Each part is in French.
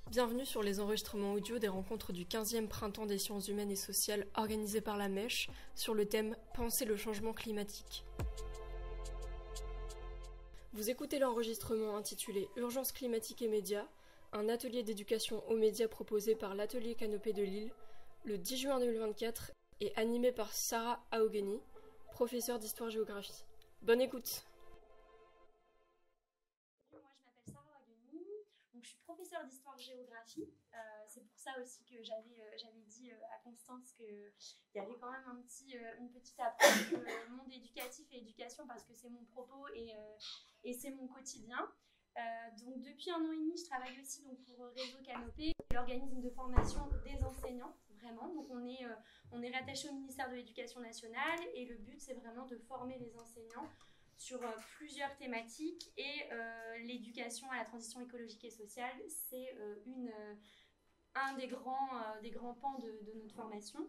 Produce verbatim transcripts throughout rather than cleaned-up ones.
Bienvenue sur les enregistrements audio des rencontres du quinzième Printemps des sciences humaines et sociales organisées par la Mèche sur le thème « Penser le changement climatique ». Vous écoutez l'enregistrement intitulé « Urgence climatique et médias », un atelier d'éducation aux médias proposé par l'Atelier Canopée de Lille le dix juin deux mille vingt-quatre et animé par Sarah Aougheni, professeure d'histoire-géographie. Bonne écoute. Moi, je m'appelle Sarah Aougheni, donc je suis professeure d'histoire-géographie. Euh, c'est pour ça aussi que j'avais euh, j'avais dit euh, à Constance qu'il y avait quand même un petit, euh, une petite approche euh, monde éducatif et éducation parce que c'est mon propos et, euh, et c'est mon quotidien. Euh, donc depuis un an et demi, je travaille aussi donc, pour Réseau Canopée, l'organisme de formation des enseignants, vraiment. Donc on est, euh, on est rattaché au ministère de l'Éducation nationale et le but c'est vraiment de former les enseignants sur euh, plusieurs thématiques et euh, l'éducation à la transition écologique et sociale, c'est euh, une, euh, un des grands, euh, des grands pans de, de notre formation.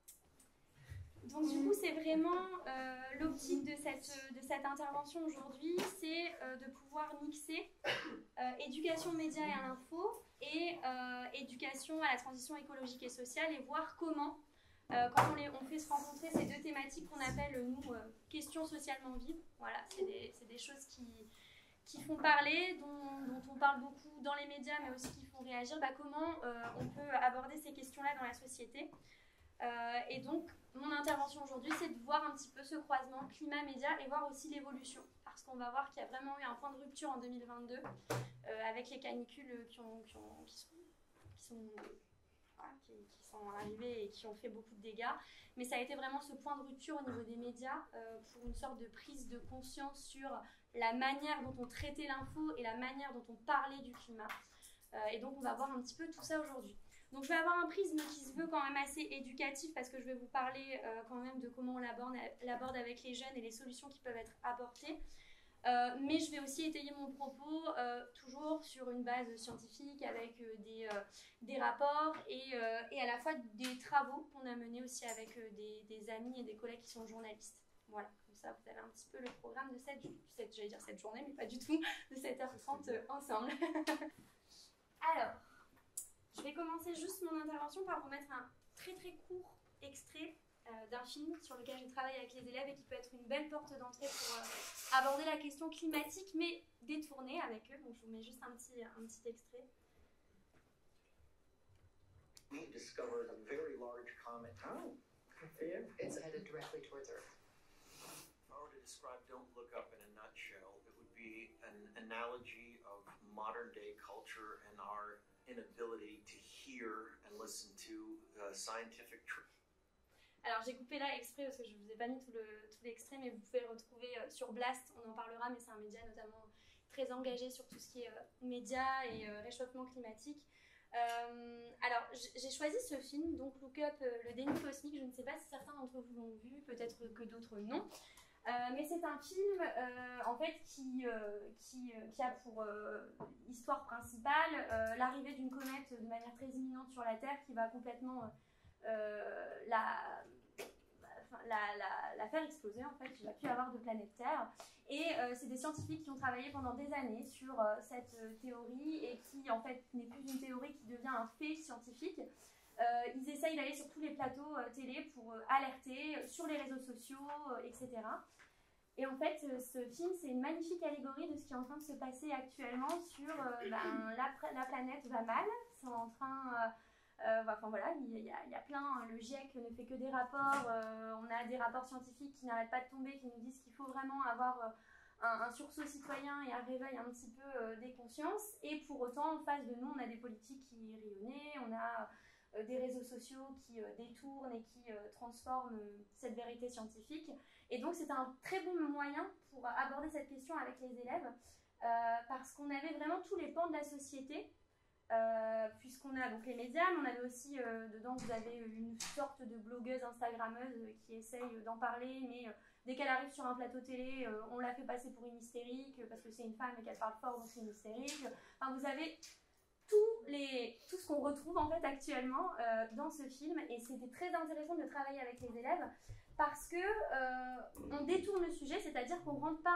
Donc du coup, c'est vraiment euh, l'optique de cette, de cette intervention aujourd'hui, c'est euh, de pouvoir mixer euh, éducation médias et à l'info et euh, éducation à la transition écologique et sociale et voir comment, euh, quand on, les, on fait se rencontrer ces deux thématiques qu'on appelle, nous, euh, questions socialement vives. Voilà, c'est des, c'est des choses qui, qui font parler, dont, dont on parle beaucoup dans les médias, mais aussi qui font réagir. Bah, comment euh, on peut aborder ces questions-là dans la société. Euh, et donc, mon intervention aujourd'hui, c'est de voir un petit peu ce croisement climat-média et voir aussi l'évolution. Parce qu'on va voir qu'il y a vraiment eu un point de rupture en deux mille vingt-deux euh, avec les canicules qui, ont, qui, ont, qui, sont, qui, sont, voilà, qui, qui sont arrivées et qui ont fait beaucoup de dégâts. Mais ça a été vraiment ce point de rupture au niveau des médias euh, pour une sorte de prise de conscience sur la manière dont on traitait l'info et la manière dont on parlait du climat. Euh, et donc, on va voir un petit peu tout ça aujourd'hui. Donc je vais avoir un prisme qui se veut quand même assez éducatif parce que je vais vous parler euh, quand même de comment on l'aborde, l'aborde avec les jeunes et les solutions qui peuvent être apportées. Euh, mais je vais aussi étayer mon propos euh, toujours sur une base scientifique avec euh, des, euh, des rapports et, euh, et à la fois des travaux qu'on a menés aussi avec euh, des, des amis et des collègues qui sont journalistes. Voilà, comme ça vous avez un petit peu le programme de cette, cette j'allais dire cette journée, mais pas du tout, de sept heures trente euh, ensemble. Alors, je vais commencer juste mon intervention par vous mettre un très très court extrait euh, d'un film sur lequel je travaille avec les élèves et qui peut être une belle porte d'entrée pour euh, aborder la question climatique, mais détournée avec eux. Donc je vous mets juste un petit, un petit extrait. We discovered a very large comet. Oh, yeah. It's headed directly towards Earth. If I were to describe Don't Look Up in a nutshell, it would be an analogy of modern day culture and our inability to hear and listen to uh, scientific truth. Alors j'ai coupé là exprès parce que je ne vous ai pas mis tout, le, tout l'extrait, mais vous pouvez le retrouver euh, sur Blast, on en parlera, mais c'est un média notamment très engagé sur tout ce qui est euh, médias et euh, réchauffement climatique. Euh, alors j'ai choisi ce film, donc Look Up, euh, le déni cosmique, je ne sais pas si certains d'entre vous l'ont vu, peut-être que d'autres non. Euh, mais c'est un film euh, en fait qui, euh, qui, euh, qui a pour euh, histoire principale euh, l'arrivée d'une comète de manière très imminente sur la Terre qui va complètement euh, la, la, la, la faire exploser en fait, il ne va plus y avoir de planète Terre et euh, c'est des scientifiques qui ont travaillé pendant des années sur euh, cette euh, théorie et qui en fait n'est plus une théorie qui devient un fait scientifique. Euh, ils essayent d'aller sur tous les plateaux euh, télé pour euh, alerter euh, sur les réseaux sociaux, euh, et cetera. Et en fait, euh, ce film, c'est une magnifique allégorie de ce qui est en train de se passer actuellement sur euh, ben, la, la planète va mal, c'est en train... Euh, euh, enfin voilà, il y, a, il y a plein, le GIEC ne fait que des rapports, euh, on a des rapports scientifiques qui n'arrêtent pas de tomber, qui nous disent qu'il faut vraiment avoir... Euh, Un, un sursaut citoyen et un réveil un petit peu euh, des consciences, et pour autant en face de nous on a des politiques qui rayonnent, on a euh, des réseaux sociaux qui euh, détournent et qui euh, transforment euh, cette vérité scientifique, et donc c'est un très bon moyen pour aborder cette question avec les élèves euh, parce qu'on avait vraiment tous les pans de la société, euh, puisqu'on a donc les médias, mais on avait aussi euh, dedans vous avez une sorte de blogueuse instagrammeuse qui essaye d'en parler, mais euh, dès qu'elle arrive sur un plateau télé, euh, on la fait passer pour une hystérique parce que c'est une femme et qu'elle parle fort, donc c'est une hystérique. Enfin, vous avez tous les, tout ce qu'on retrouve en fait actuellement euh, dans ce film, et c'était très intéressant de travailler avec les élèves parce que euh, on détourne le sujet, c'est-à-dire qu'on ne rentre pas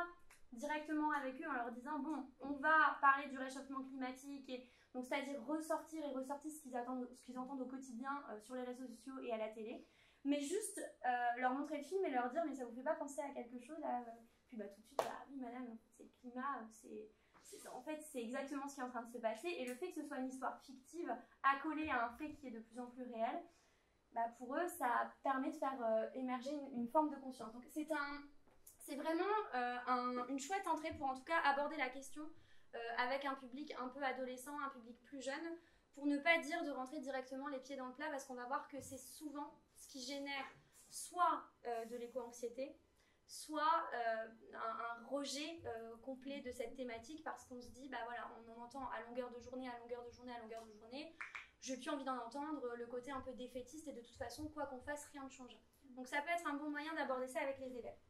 directement avec eux en leur disant bon, on va parler du réchauffement climatique, et donc c'est-à-dire ressortir et ressortir ce qu'ils attendent, ce qu'ils entendent au quotidien euh, sur les réseaux sociaux et à la télé, mais juste euh, leur montrer le film et leur dire mais ça vous fait pas penser à quelque chose là, euh, puis bah tout de suite bah oui madame, c'est le climat, c'est, c'est en fait c'est exactement ce qui est en train de se passer, et le fait que ce soit une histoire fictive accolée à un fait qui est de plus en plus réel, bah pour eux ça permet de faire euh, émerger une, une forme de conscience. Donc c'est un c'est vraiment euh, un, une chouette entrée pour en tout cas aborder la question euh, avec un public un peu adolescent, un public plus jeune, pour ne pas dire de rentrer directement les pieds dans le plat, parce qu'on va voir que c'est souvent ce qui génère soit euh, de l'éco-anxiété, soit euh, un, un rejet euh, complet de cette thématique, parce qu'on se dit, bah voilà, on en entend à longueur de journée, à longueur de journée, à longueur de journée, je n'ai plus envie d'en entendre, le côté un peu défaitiste, et de toute façon, quoi qu'on fasse, rien ne change. Donc ça peut être un bon moyen d'aborder ça avec les élèves.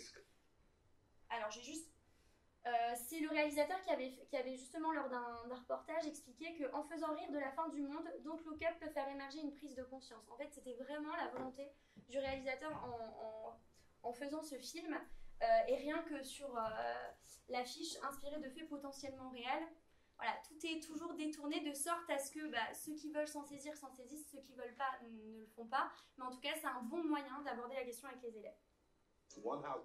Alors j'ai juste... Euh, c'est le réalisateur qui avait, qui avait justement lors d'un, d'un reportage expliqué qu'en faisant rire de la fin du monde, Don't Look Up peut faire émerger une prise de conscience. En fait, c'était vraiment la volonté du réalisateur en, en, en faisant ce film, euh, et rien que sur euh, l'affiche inspirée de faits potentiellement réels, voilà, tout est toujours détourné de sorte à ce que bah, ceux qui veulent s'en saisir s'en saisissent, ceux qui ne veulent pas ne le font pas, mais en tout cas c'est un bon moyen d'aborder la question avec les élèves. Hop. Alors,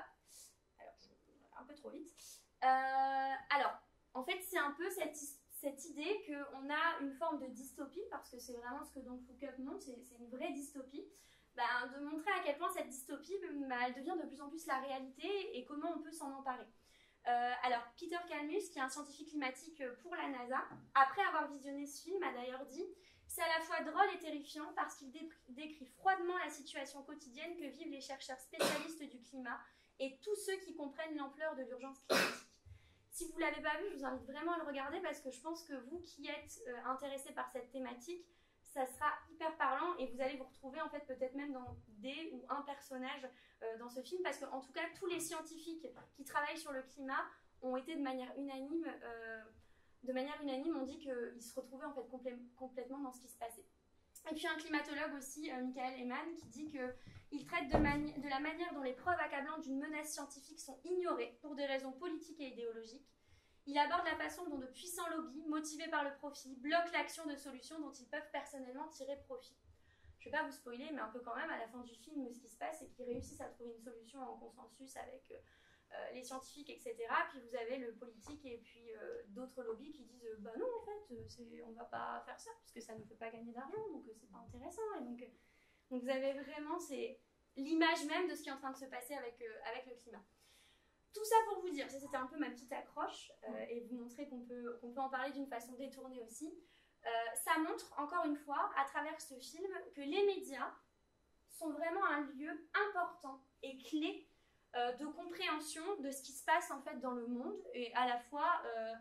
un peu trop vite. Euh, alors, en fait, c'est un peu cette, cette idée qu'on a une forme de dystopie, parce que c'est vraiment ce que Don't Look Up montre, c'est, c'est une vraie dystopie, bah, de montrer à quel point cette dystopie, bah, elle devient de plus en plus la réalité et comment on peut s'en emparer. Euh, alors, Peter Kalmus, qui est un scientifique climatique pour la NASA, après avoir visionné ce film, a d'ailleurs dit « C'est à la fois drôle et terrifiant parce qu'il dé- décrit froidement la situation quotidienne que vivent les chercheurs spécialistes du climat et tous ceux qui comprennent l'ampleur de l'urgence climatique. » Si vous ne l'avez pas vu, je vous invite vraiment à le regarder, parce que je pense que vous qui êtes euh, intéressés par cette thématique, ça sera hyper parlant, et vous allez vous retrouver en fait peut-être même dans des ou un personnage euh, dans ce film, parce qu'en tout cas tous les scientifiques qui travaillent sur le climat ont été de manière unanime, euh, de manière unanime ont dit qu'ils se retrouvaient en fait complè- complètement dans ce qui se passait. Et puis un climatologue aussi, euh, Michael Eman, qui dit qu'il traite de, mani- de la manière dont les preuves accablantes d'une menace scientifique sont ignorées pour des raisons politiques et idéologiques. Il aborde la façon dont de puissants lobbies, motivés par le profit, bloquent l'action de solutions dont ils peuvent personnellement tirer profit. Je ne vais pas vous spoiler, mais un peu quand même, à la fin du film, ce qui se passe, c'est qu'ils réussissent à trouver une solution en consensus avec euh, les scientifiques, et cetera. Puis vous avez le politique et puis euh, d'autres lobbies qui disent euh, bah non, en fait, c'est, on ne va pas faire ça, parce que ça ne fait pas gagner d'argent, donc euh, c'est pas intéressant. Et donc, euh, donc vous avez vraiment c'est l'image même de ce qui est en train de se passer avec, euh, avec le climat. Tout ça pour vous dire, ça c'était un peu ma petite accroche, euh, et vous montrer qu'on peut, qu'on peut en parler d'une façon détournée aussi. Euh, ça montre encore une fois, à travers ce film, que les médias sont vraiment un lieu important et clé euh, de compréhension de ce qui se passe en fait dans le monde, et à la fois euh,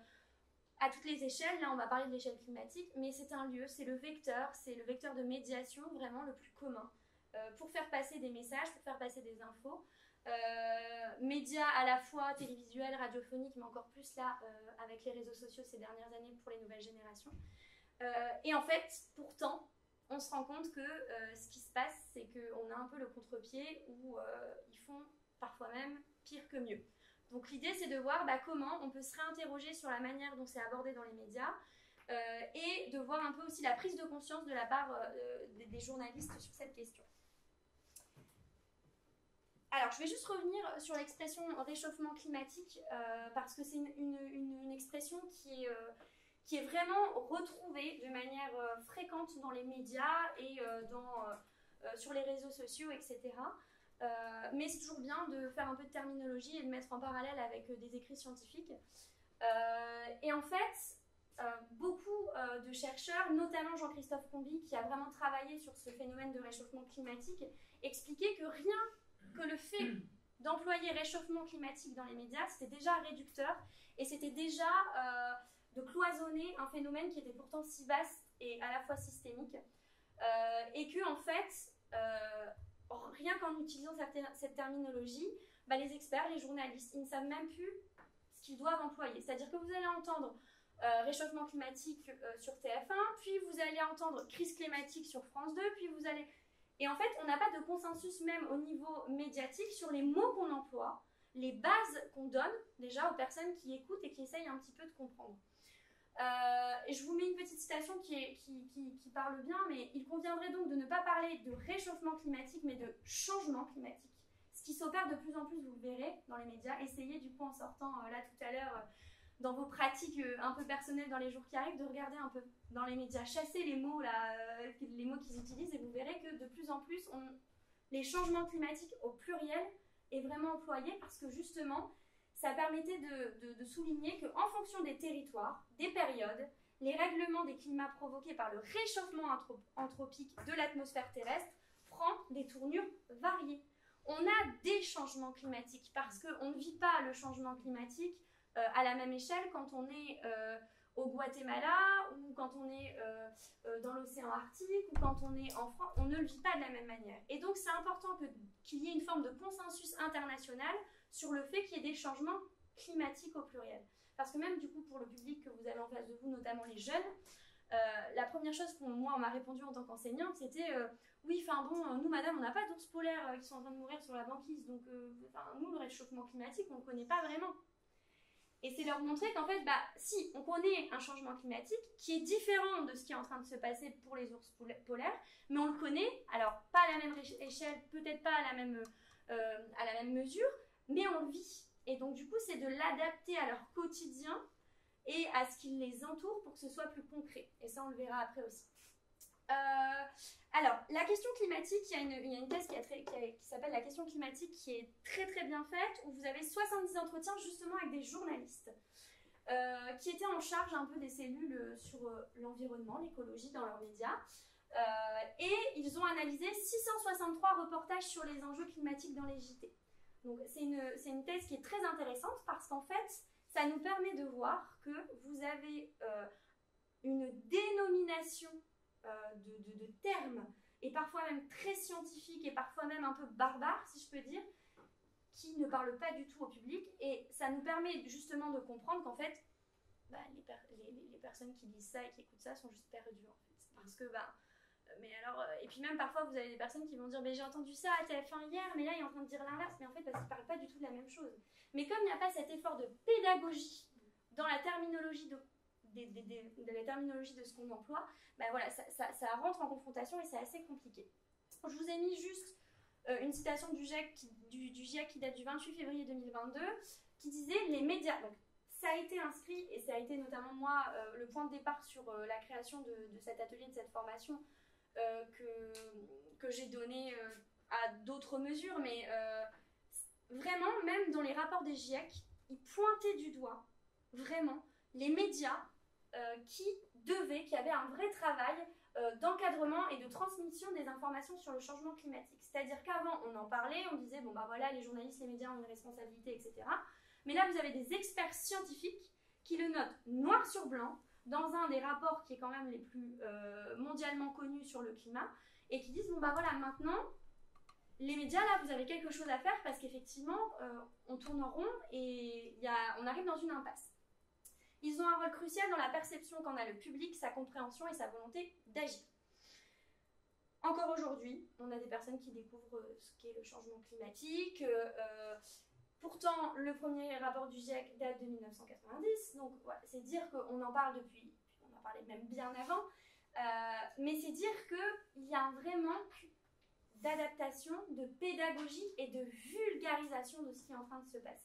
à toutes les échelles. Là on va parler de l'échelle climatique, mais c'est un lieu, c'est le vecteur, c'est le vecteur de médiation vraiment le plus commun euh, pour faire passer des messages, pour faire passer des infos. Euh, médias à la fois télévisuels, radiophoniques, mais encore plus là euh, avec les réseaux sociaux ces dernières années pour les nouvelles générations. Euh, et en fait, pourtant, on se rend compte que euh, ce qui se passe, c'est qu'on a un peu le contre-pied où euh, ils font parfois même pire que mieux. Donc l'idée, c'est de voir bah, comment on peut se réinterroger sur la manière dont c'est abordé dans les médias, euh, et de voir un peu aussi la prise de conscience de la part euh, des, des journalistes sur cette question. Alors, je vais juste revenir sur l'expression réchauffement climatique, euh, parce que c'est une, une, une, une expression qui est, euh, qui est vraiment retrouvée de manière euh, fréquente dans les médias et euh, dans, euh, sur les réseaux sociaux, et cetera. Euh, mais c'est toujours bien de faire un peu de terminologie et de mettre en parallèle avec euh, des écrits scientifiques. Euh, et en fait, euh, beaucoup euh, de chercheurs, notamment Jean-Christophe Comby, qui a vraiment travaillé sur ce phénomène de réchauffement climatique, expliquaient que rien que le fait d'employer réchauffement climatique dans les médias, c'était déjà réducteur, et c'était déjà euh, de cloisonner un phénomène qui était pourtant si vaste et à la fois systémique, euh, et que en fait, euh, rien qu'en utilisant cette, cette terminologie, bah, les experts, les journalistes, ils ne savent même plus ce qu'ils doivent employer. C'est-à-dire que vous allez entendre euh, réchauffement climatique euh, sur T F un, puis vous allez entendre crise climatique sur France deux, puis vous allez... Et en fait, on n'a pas de consensus même au niveau médiatique sur les mots qu'on emploie, les bases qu'on donne déjà aux personnes qui écoutent et qui essayent un petit peu de comprendre. Euh, et je vous mets une petite citation qui, est, qui, qui, qui parle bien, mais il conviendrait donc de ne pas parler de réchauffement climatique, mais de changement climatique. Ce qui s'opère de plus en plus, vous le verrez dans les médias. Essayez du coup en sortant euh, là tout à l'heure, euh, dans vos pratiques euh, un peu personnelles dans les jours qui arrivent, de regarder un peu dans les médias, chasser les mots, là, euh, les mots qu'ils utilisent, et vous verrez que de plus en plus, on, les changements climatiques au pluriel est vraiment employé parce que justement, ça permettait de, de, de souligner qu'en fonction des territoires, des périodes, les règlements des climats provoqués par le réchauffement anthropique de l'atmosphère terrestre prend des tournures variées. On a des changements climatiques parce qu'on ne vit pas le changement climatique euh, à la même échelle quand on est euh, au Guatemala ou quand on est euh, euh, dans l'océan Arctique ou quand on est en France. On ne le vit pas de la même manière. Et donc c'est important que, qu'il y ait une forme de consensus international sur le fait qu'il y ait des changements climatiques au pluriel. Parce que même du coup pour le public que vous avez en face de vous, notamment les jeunes, euh, la première chose que moi on m'a répondu en tant qu'enseignante, c'était euh, oui, enfin bon, euh, nous madame, on n'a pas d'ours polaires euh, qui sont en train de mourir sur la banquise, donc euh, nous le réchauffement climatique, on ne le connaît pas vraiment. Et c'est leur montrer qu'en fait, bah si, on connaît un changement climatique qui est différent de ce qui est en train de se passer pour les ours polaires, mais on le connaît, alors pas à la même échelle, peut-être pas à la même, euh, à la même mesure, mais on le vit. Et donc du coup, c'est de l'adapter à leur quotidien et à ce qui les entoure pour que ce soit plus concret. Et ça, on le verra après aussi. Euh, alors, la question climatique, il y a une, il y a une thèse qui, a très, qui, a, qui s'appelle la question climatique qui est très très bien faite, où vous avez soixante-dix entretiens justement avec des journalistes euh, qui étaient en charge un peu des cellules sur euh, l'environnement, l'écologie dans leurs médias. Euh, et ils ont analysé six cent soixante-trois reportages sur les enjeux climatiques dans les J T. Donc c'est une, c'est une thèse qui est très intéressante parce qu'en fait, ça nous permet de voir que vous avez euh, une dénomination euh, de, de, de termes, et parfois même très scientifiques, et parfois même un peu barbares, si je peux dire, qui ne parlent pas du tout au public, et ça nous permet justement de comprendre qu'en fait, bah, les, per les, les personnes qui lisent ça et qui écoutent ça sont juste perdues, en fait. Parce que, bah, mais alors, et puis même parfois vous avez des personnes qui vont dire mais j'ai entendu ça à T F un hier, mais là il est en train de dire l'inverse, mais en fait parce qu'ils ne parlent pas du tout de la même chose. Mais comme il n'y a pas cet effort de pédagogie dans la terminologie de, de, de, de, de, la terminologie de ce qu'on emploie, ben voilà, ça, ça, ça rentre en confrontation et c'est assez compliqué. Je vous ai mis juste euh, une citation du GIEC, qui, du, du GIEC qui date du vingt-huit février deux mille vingt-deux, qui disait les médias. Donc, ça a été inscrit et ça a été notamment moi euh, le point de départ sur euh, la création de, de cet atelier, de cette formation. Euh, que, que j'ai donné euh, à d'autres mesures, mais euh, vraiment, même dans les rapports des GIEC, ils pointaient du doigt, vraiment, les médias euh, qui devaient, qui avaient un vrai travail euh, d'encadrement et de transmission des informations sur le changement climatique. C'est-à-dire qu'avant, on en parlait, on disait, bon bah voilà, les journalistes, les médias ont une responsabilité, et cetera. Mais là, vous avez des experts scientifiques qui le notent noir sur blanc, dans un des rapports qui est quand même les plus euh, mondialement connus sur le climat, et qui disent, bon bah voilà, maintenant, les médias, là, vous avez quelque chose à faire, parce qu'effectivement, euh, on tourne en rond, et y a, on arrive dans une impasse. Ils ont un rôle crucial dans la perception qu'en a le public, sa compréhension et sa volonté d'agir. Encore aujourd'hui, on a des personnes qui découvrent ce qu'est le changement climatique. Euh, pourtant, le premier rapport du GIEC date de mille neuf cent quatre-vingt-dix, donc voilà, c'est dire qu'on en parle depuis, on en parlait même bien avant, euh, mais c'est dire qu'il y a un vrai manque d'adaptation, de pédagogie et de vulgarisation de ce qui est en train de se passer.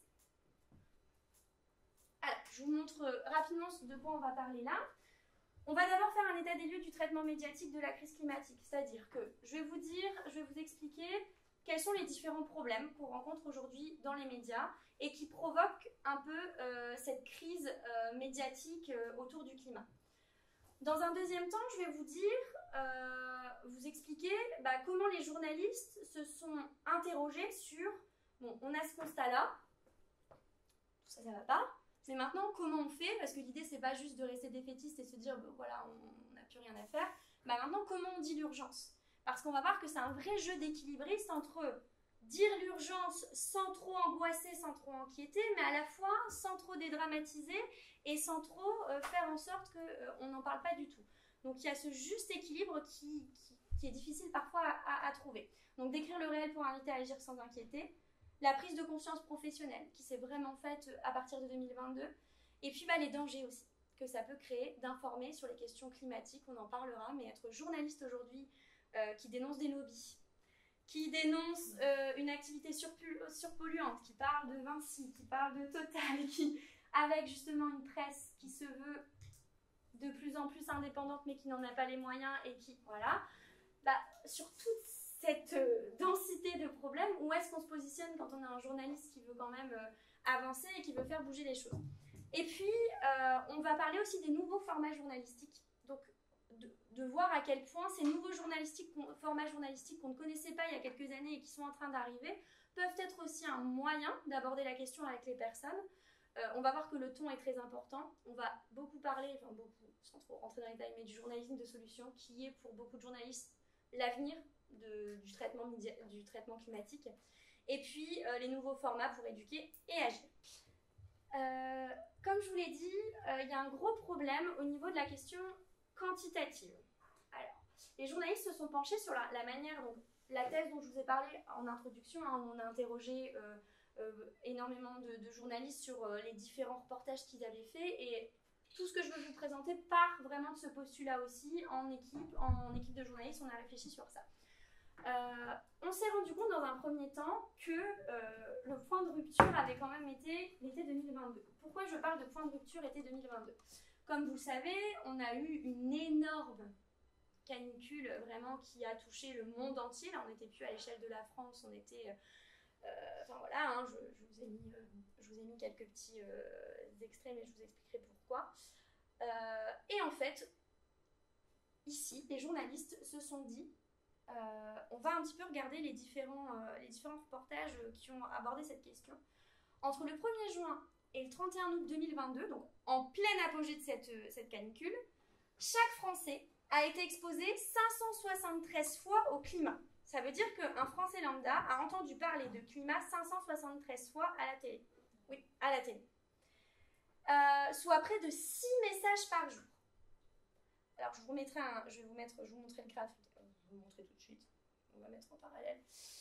Alors, je vous montre rapidement de quoi on va parler là. On va d'abord faire un état des lieux du traitement médiatique de la crise climatique, c'est-à-dire que je vais vous dire, je vais vous expliquer quels sont les différents problèmes qu'on rencontre aujourd'hui dans les médias et qui provoquent un peu euh, cette crise euh, médiatique euh, autour du climat. Dans un deuxième temps, je vais vous dire, euh, vous expliquer bah, comment les journalistes se sont interrogés sur, bon, on a ce constat-là, tout ça, ça va pas. Mais maintenant, comment on fait? Parce que l'idée, c'est pas juste de rester défaitiste et se dire, bon, voilà, on n'a plus rien à faire. Bah maintenant, comment on dit l'urgence? Parce qu'on va voir que c'est un vrai jeu d'équilibriste entre dire l'urgence sans trop angoisser, sans trop inquiéter, mais à la fois sans trop dédramatiser et sans trop euh, faire en sorte qu'on euh, n'en parle pas du tout. Donc il y a ce juste équilibre qui, qui, qui est difficile parfois à, à, à trouver. Donc décrire le réel pour inviter à agir sans inquiéter, la prise de conscience professionnelle qui s'est vraiment faite à partir de deux mille vingt-deux, et puis bah, les dangers aussi que ça peut créer d'informer sur les questions climatiques, on en parlera, mais être journaliste aujourd'hui euh, qui dénonce des lobbies, qui dénonce euh, une activité surpolluante, qui parle de Vinci, qui parle de Total, qui, avec justement une presse qui se veut de plus en plus indépendante mais qui n'en a pas les moyens et qui, voilà, bah, sur toute cette euh, densité de problèmes, où est-ce qu'on se positionne quand on est un journaliste qui veut quand même euh, avancer et qui veut faire bouger les choses. Et puis, euh, on va parler aussi des nouveaux formats journalistiques, donc de, de voir à quel point ces nouveaux journalistiques, formats journalistiques qu'on ne connaissait pas il y a quelques années et qui sont en train d'arriver, peuvent être aussi un moyen d'aborder la question avec les personnes. Euh, on va voir que le ton est très important. On va beaucoup parler, enfin beaucoup, sans trop rentrer dans les détails, mais du journalisme de solution, qui est pour beaucoup de journalistes l'avenir du traitement, du traitement climatique. Et puis, euh, les nouveaux formats pour éduquer et agir. Euh, comme je vous l'ai dit, euh, il y a un gros problème au niveau de la question quantitative. Alors, les journalistes se sont penchés sur la, la manière, donc la thèse dont je vous ai parlé en introduction, hein, où on a interrogé euh, euh, énormément de, de journalistes sur euh, les différents reportages qu'ils avaient faits, et tout ce que je veux vous présenter part vraiment de ce postulat aussi. En équipe, en, en équipe de journalistes, on a réfléchi sur ça. Euh, on s'est rendu compte dans un premier temps que euh, le point de rupture avait quand même été l'été deux mille vingt-deux. Pourquoi je parle de point de rupture été deux mille vingt-deux? Comme vous le savez, on a eu une énorme canicule vraiment qui a touché le monde entier. Là, on n'était plus à l'échelle de la France, on était... Euh, enfin voilà, hein, je, je, vous ai mis, euh, je vous ai mis quelques petits euh, extraits, mais je vous expliquerai pourquoi. Euh, et en fait, ici, les journalistes se sont dit... Euh, on va un petit peu regarder les différents, euh, les différents reportages qui ont abordé cette question. Entre le premier juin et le trente et un août deux mille vingt-deux, donc en plein apogée de cette, euh, cette canicule, chaque Français a été exposé cinq cent soixante-treize fois au climat. Ça veut dire qu'un Français lambda a entendu parler de climat cinq cent soixante-treize fois à la télé. Oui, à la télé. Euh, soit près de six messages par jour. Alors, je vous mettrai un, je vais vous mettre, je vous montrer le graphique. Je vais vous montrer tout de suite. On va mettre en parallèle.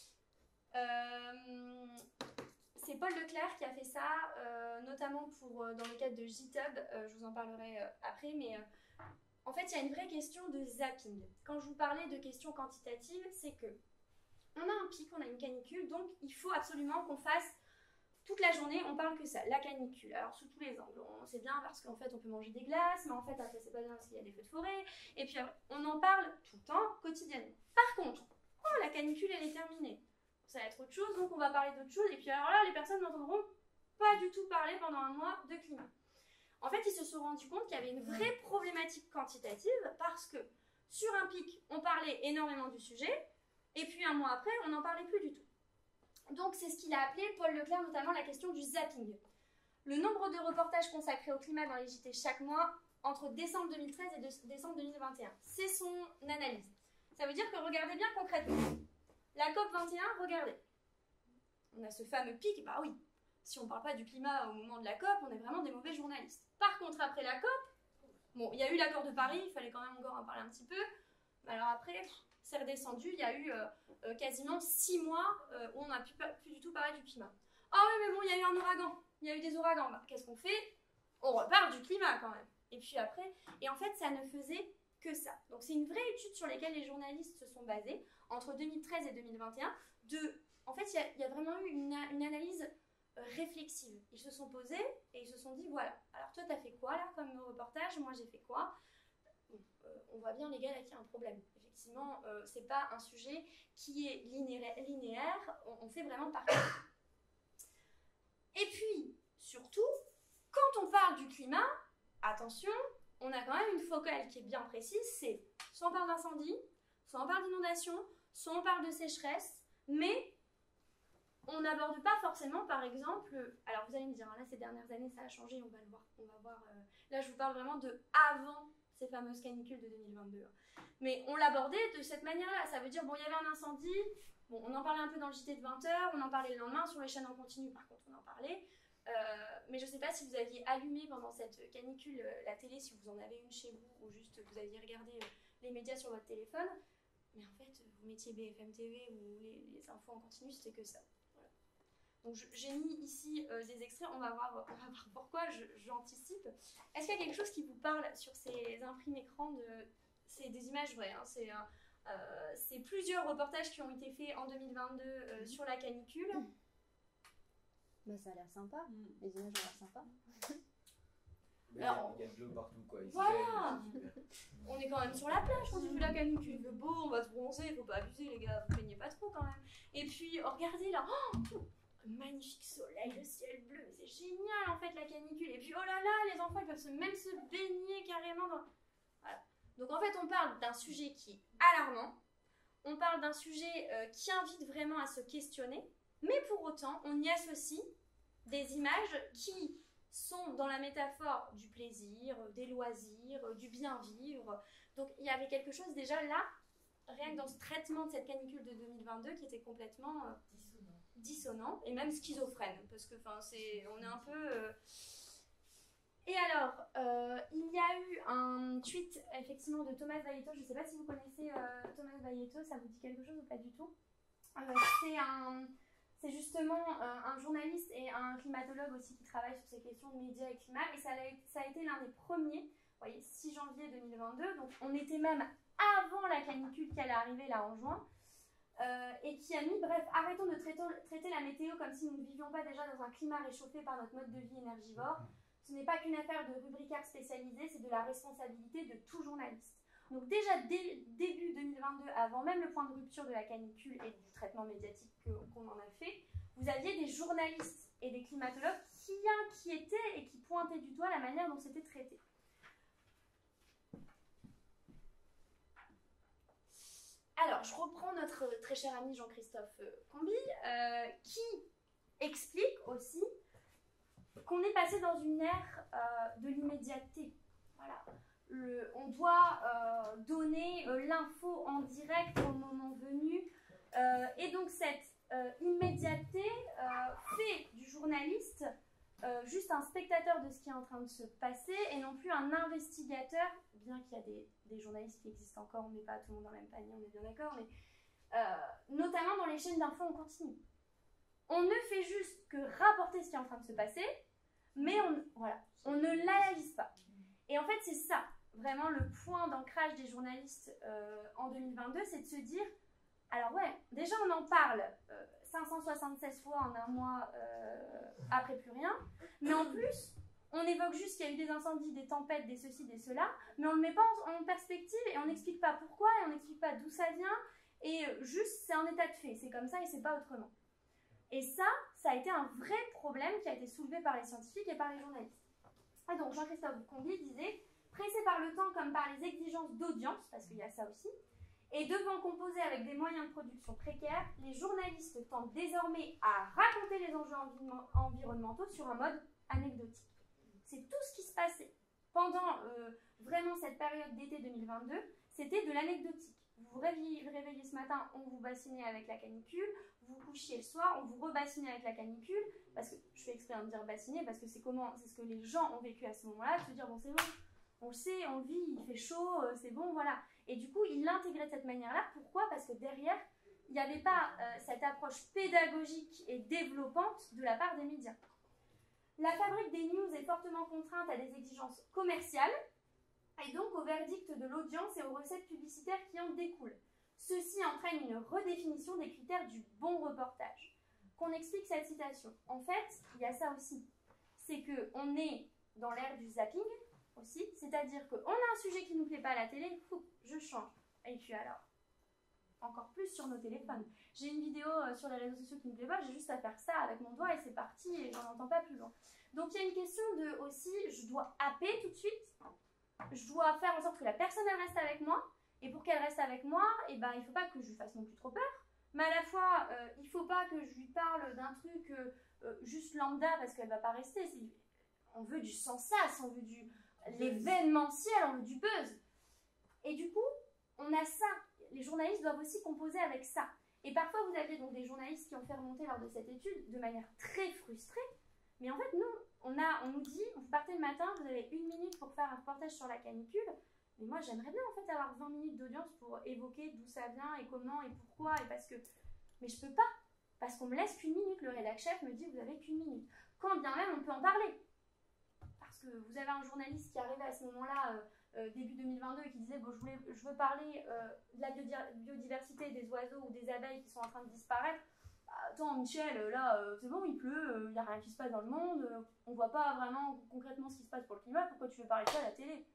Euh, c'est Paul Leclerc qui a fait ça, euh, notamment pour, euh, dans le cadre de J-Tub. Euh, je vous en parlerai euh, après, mais euh, en fait, il y a une vraie question de zapping. Quand je vous parlais de questions quantitatives, c'est que on a un pic, on a une canicule, donc il faut absolument qu'on fasse toute la journée, on parle que ça, la canicule. Alors, sous tous les angles, on sait bien parce qu'en fait, on peut manger des glaces, mais en fait, après, c'est pas bien parce qu'il y a des feux de forêt. Et puis, on en parle tout le temps, quotidiennement. Par contre, oh, la canicule, elle est terminée. Ça va être autre chose, donc on va parler d'autre chose. Et puis, alors là, les personnes n'entendront pas du tout parler pendant un mois de climat. En fait, ils se sont rendus compte qu'il y avait une vraie problématique quantitative parce que sur un pic, on parlait énormément du sujet, et puis un mois après, on n'en parlait plus du tout. Donc, c'est ce qu'il a appelé, Paul Leclerc, notamment la question du zapping. Le nombre de reportages consacrés au climat dans les J T chaque mois entre décembre deux mille treize et de, décembre deux mille vingt et un. C'est son analyse. Ça veut dire que, regardez bien concrètement. La COP vingt et un, regardez. On a ce fameux pic, bah oui. Si on ne parle pas du climat au moment de la COP, on est vraiment des mauvais journalistes. Par contre, après la COP, bon, il y a eu l'accord de Paris, il fallait quand même encore en parler un petit peu. Mais alors après... c'est redescendu, il y a eu euh, euh, quasiment six mois euh, où on n'a plus, plus du tout parlé du climat. Ah oui, mais bon, il y a eu un ouragan, il y a eu des ouragans. Bah, qu'est-ce qu'on fait? On reparle du climat quand même. Et puis après, et en fait, ça ne faisait que ça. Donc c'est une vraie étude sur laquelle les journalistes se sont basés entre deux mille treize et deux mille vingt et un. De, en fait, il y a, y a vraiment eu une, une analyse euh, réflexive. Ils se sont posés et ils se sont dit, voilà, alors toi, t'as fait quoi là comme reportage? Moi, j'ai fait quoi? Bon, euh, on voit bien, les gars, là, qu'il y a un problème. Effectivement, euh, c'est pas un sujet qui est linéaire, linéaire on, on fait vraiment partie. Et puis, surtout, quand on parle du climat, attention, on a quand même une focale qui est bien précise, c'est soit on parle d'incendie, soit on parle d'inondation, soit on parle de sécheresse, mais on n'aborde pas forcément, par exemple, alors vous allez me dire, hein, là ces dernières années ça a changé, on va le voir, on va voir, euh, là je vous parle vraiment de avant ces fameuses canicules de deux mille vingt-deux. Mais on l'abordait de cette manière-là, ça veut dire, bon, il y avait un incendie, bon, on en parlait un peu dans le J T de vingt heures, on en parlait le lendemain, sur les chaînes en continu, par contre, on en parlait. Euh, mais je ne sais pas si vous aviez allumé pendant cette canicule euh, la télé, si vous en avez une chez vous, ou juste vous aviez regardé euh, les médias sur votre téléphone. Mais en fait, vous mettiez B F M T V ou les, les infos en continu, c'était que ça. Voilà. Donc j'ai mis ici euh, des extraits, on va voir, on va voir pourquoi, j'anticipe. Est-ce qu'il y a quelque chose qui vous parle sur ces imprimes écrans de... C'est des images vraies, hein, c'est euh, plusieurs reportages qui ont été faits en deux mille vingt-deux euh, mmh. sur la canicule. Bah, ça a l'air sympa, mmh. les images ont l'air sympas. Alors, il y a de l'eau partout, quoi. Ici, voilà. On est quand même sur la plage quand il fait la canicule. Il fait beau, on va se bronzer, il faut pas abuser, les gars, vous plaignez pas trop quand même. Et puis, oh, regardez là, oh, magnifique soleil, le ciel bleu, c'est génial en fait la canicule. Et puis, oh là là, les enfants ils peuvent se, même se baigner carrément dans. Voilà. Donc en fait, on parle d'un sujet qui est alarmant, on parle d'un sujet euh, qui invite vraiment à se questionner, mais pour autant, on y associe des images qui sont dans la métaphore du plaisir, des loisirs, du bien vivre. Donc il y avait quelque chose déjà là, rien que dans ce traitement de cette canicule de deux mille vingt-deux qui était complètement euh, dissonant. dissonant et même schizophrène, parce que enfin c'est, on est un peu. Euh... Et alors, euh, il y a eu un tweet effectivement de Thomas Valletto. Je ne sais pas si vous connaissez euh, Thomas Valletto, ça vous dit quelque chose ou pas du tout. Euh, c'est un C'est justement euh, un journaliste et un climatologue aussi qui travaille sur ces questions de médias et climat. Et ça a, ça a été l'un des premiers, vous voyez, six janvier deux mille vingt-deux, donc on était même avant la canicule qui allait arriver là en juin, euh, et qui a mis, bref, arrêtons de traiter, traiter la météo comme si nous ne vivions pas déjà dans un climat réchauffé par notre mode de vie énergivore. Ce n'est pas qu'une affaire de rubricaires spécialisés, c'est de la responsabilité de tout journaliste. Donc déjà dès début deux mille vingt-deux, avant même le point de rupture de la canicule et du traitement médiatique qu'on en a fait, vous aviez des journalistes et des climatologues qui inquiétaient et qui pointaient du doigt la manière dont c'était traité. Alors, je reprends notre très cher ami Jean-Christophe Comby, euh, qui explique aussi qu'on est passé dans une ère euh, de l'immédiateté. Voilà. Le, on doit euh, donner euh, l'info en direct au moment venu. Euh, et donc cette euh, immédiateté euh, fait du journaliste euh, juste un spectateur de ce qui est en train de se passer et non plus un investigateur, bien qu'il y a des, des journalistes qui existent encore, on ne met pas tout le monde dans le même panier, on est bien d'accord, mais euh, notamment dans les chaînes d'infos en continu. On ne fait juste que rapporter ce qui est en train de se passer, mais on, voilà, on ne l'analyse pas. Et en fait, c'est ça, vraiment le point d'ancrage des journalistes euh, en deux mille vingt-deux, c'est de se dire, alors ouais, déjà on en parle euh, cinq cent soixante-seize fois en un mois euh, après plus rien, mais en plus, on évoque juste qu'il y a eu des incendies, des tempêtes, des ceci, des cela, mais on ne le met pas en, en perspective et on n'explique pas pourquoi et on n'explique pas d'où ça vient, et euh, juste c'est un état de fait, c'est comme ça et c'est pas autrement. Et ça, ça a été un vrai problème qui a été soulevé par les scientifiques et par les journalistes. Et donc Jean-Christophe Comby disait, pressé par le temps comme par les exigences d'audience, parce qu'il y a ça aussi, et devant composer avec des moyens de production précaires, les journalistes tentent désormais à raconter les enjeux envi environnementaux sur un mode anecdotique. C'est tout ce qui se passait pendant euh, vraiment cette période d'été deux mille vingt-deux, c'était de l'anecdotique. Vous vous réveillez, vous réveillez ce matin, on vous bassinait avec la canicule, vous vous couchiez le soir, on vous rebassinait avec la canicule, parce que je fais exprès de dire bassiner, parce que c'est comment, c'est ce que les gens ont vécu à ce moment-là, de se dire bon c'est bon, on le sait, on le vit, il fait chaud, c'est bon, voilà. Et du coup, il l'intégrait de cette manière-là. Pourquoi? Parce que derrière, il n'y avait pas euh, cette approche pédagogique et développante de la part des médias. La fabrique des news est fortement contrainte à des exigences commerciales, et donc au verdict de l'audience et aux recettes publicitaires qui en découlent. Ceci entraîne une redéfinition des critères du bon reportage. Qu'on explique cette citation. En fait, il y a ça aussi. C'est qu'on est dans l'ère du zapping aussi, c'est-à-dire qu'on a un sujet qui ne nous plaît pas à la télé, fou, je change. Et puis alors, encore plus sur nos téléphones. J'ai une vidéo euh, sur les réseaux sociaux qui ne me plaît pas, j'ai juste à faire ça avec mon doigt et c'est parti et j'en entends pas plus loin. Donc il y a une question de aussi, je dois happer tout de suite, je dois faire en sorte que la personne elle reste avec moi, et pour qu'elle reste avec moi, eh ben, il ne faut pas que je lui fasse non plus trop peur, mais à la fois, euh, il ne faut pas que je lui parle d'un truc euh, euh, juste lambda parce qu'elle ne va pas rester. On veut du sans-sas, on veut du l'événementiel, on veut du buzz. Et du coup, on a ça. Les journalistes doivent aussi composer avec ça. Et parfois, vous avez donc des journalistes qui ont fait remonter lors de cette étude de manière très frustrée. Mais en fait, nous, on, a, on nous dit, vous partez le matin, vous avez une minute pour faire un reportage sur la canicule. Mais moi, j'aimerais bien en fait avoir vingt minutes d'audience pour évoquer d'où ça vient et comment et pourquoi et parce que... Mais je peux pas. parce qu'on me laisse qu'une minute. Le rédac chef me dit vous avez qu'une minute. Quand bien même on peut en parler. Parce que vous avez un journaliste qui arrivait à ce moment-là, euh, euh, début deux mille vingt-deux, et qui disait bon, je, voulais, je veux parler euh, de la biodiversité des oiseaux ou des abeilles qui sont en train de disparaître. Attends Michel, là euh, c'est bon, il pleut, il n'y a rien qui se passe dans le monde, euh, on voit pas vraiment concrètement ce qui se passe pour le climat, pourquoi tu veux parler de ça à la télé?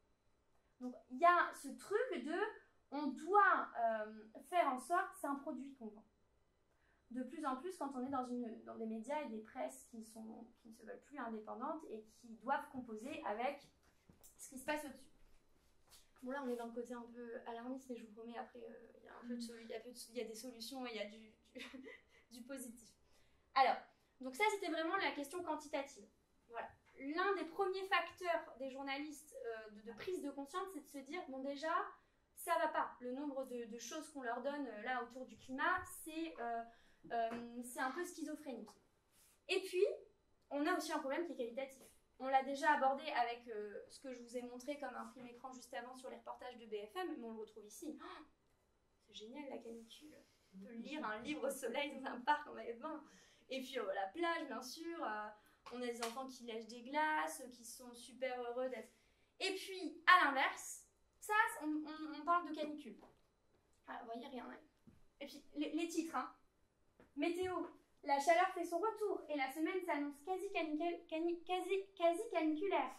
Donc il y a ce truc de, on doit euh, faire en sorte, c'est un produit qu'on vend. De plus en plus quand on est dans, une, dans des médias et des presses qui, sont, qui ne se veulent plus indépendantes et qui doivent composer avec ce qui se passe au-dessus. Bon là on est dans le côté un peu alarmiste, mais je vous promets après euh, il y a un peu de, il y a peu de, il y a des solutions et il y a du, du du positif. Alors, donc ça c'était vraiment la question quantitative. Voilà. L'un des premiers facteurs des journalistes euh, de, de prise de conscience, c'est de se dire, bon déjà, ça va pas. Le nombre de, de choses qu'on leur donne euh, là autour du climat, c'est euh, euh, c'est un peu schizophrénique. Et puis, on a aussi un problème qui est qualitatif. On l'a déjà abordé avec euh, ce que je vous ai montré comme un prime écran juste avant sur les reportages de B F M, mais on le retrouve ici. Oh, c'est génial la canicule. On peut lire un livre au soleil dans un parc en maillot de bain. Et puis euh, la plage, bien sûr. Euh, on a des enfants qui lèchent des glaces, euh, qui sont super heureux d'être. Et puis, à l'inverse, ça, on, on, on parle de canicule. Ah, vous voyez, rien. Hein. Et puis, les, les titres. Hein. Météo. La chaleur fait son retour et la semaine s'annonce quasi, canicule, cani, quasi, quasi caniculaire.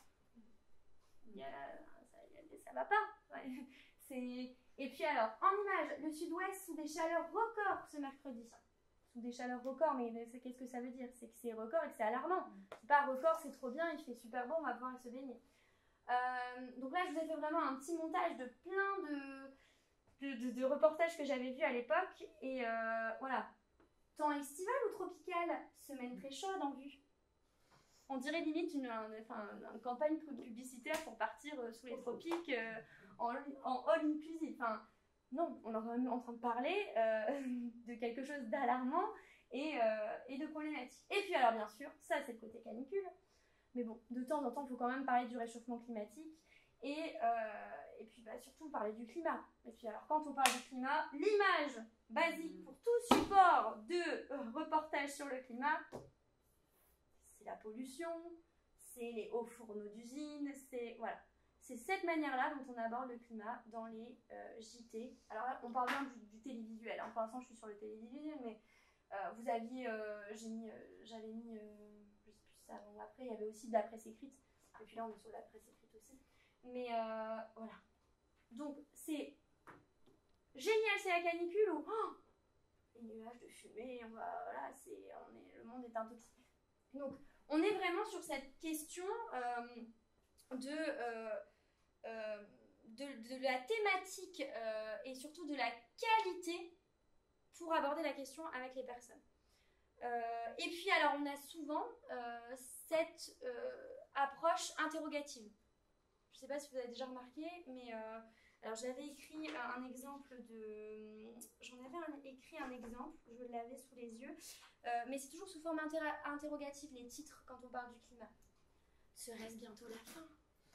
Il y a, ça, ça va pas. Ouais. C'est... Et puis alors, en image, le sud-ouest sous des chaleurs records ce mercredi. Sous des chaleurs records, mais qu'est-ce que ça veut dire? C'est que c'est record et que c'est alarmant. C'est pas record, c'est trop bien, il fait super bon, on va pouvoir se baigner. Euh, donc là, je vous ai fait vraiment un petit montage de plein de, de, de, de reportages que j'avais vus à l'époque. Et euh, voilà. Temps estival ou tropical? Semaine très chaude en vue. On dirait limite une, une, enfin, une campagne publicitaire pour partir euh, sous les tropiques euh, en, en all inclusive. Enfin, non, on est quand même en train de parler euh, de quelque chose d'alarmant et, euh, et de problématique. Et puis alors bien sûr, ça c'est le côté canicule. Mais bon, de temps en temps, il faut quand même parler du réchauffement climatique et, euh, et puis bah, surtout parler du climat. Et puis alors quand on parle du climat, l'image basique pour tout support de euh, reportage sur le climat, c'est la pollution, c'est les hauts fourneaux d'usines, c'est voilà. C'est cette manière-là dont on aborde le climat dans les euh, J T. Alors là, on parle bien du, du télévisuel. Hein. Pour l'instant, je suis sur le télévisuel, mais euh, vous aviez, euh, j'ai mis, euh, j'avais mis, euh, je sais plus ça avant ou après, il y avait aussi de la presse écrite. Et puis là, on est sur la presse écrite aussi. Mais euh, voilà. Donc, c'est génial, c'est la canicule ou oh, les nuages de fumée, on va, voilà, c'est, on est, le monde est intoxiqué. Donc, on est vraiment sur cette question euh, de, euh, euh, de, de la thématique euh, et surtout de la qualité pour aborder la question avec les personnes. Euh, et puis, alors, on a souvent euh, cette euh, approche interrogative. Je ne sais pas si vous avez déjà remarqué, mais euh, alors j'avais écrit un, un exemple de... J'en avais un, écrit un exemple, je l'avais sous les yeux, euh, mais c'est toujours sous forme interrogative, les titres, quand on parle du climat. Serait-ce bientôt la fin?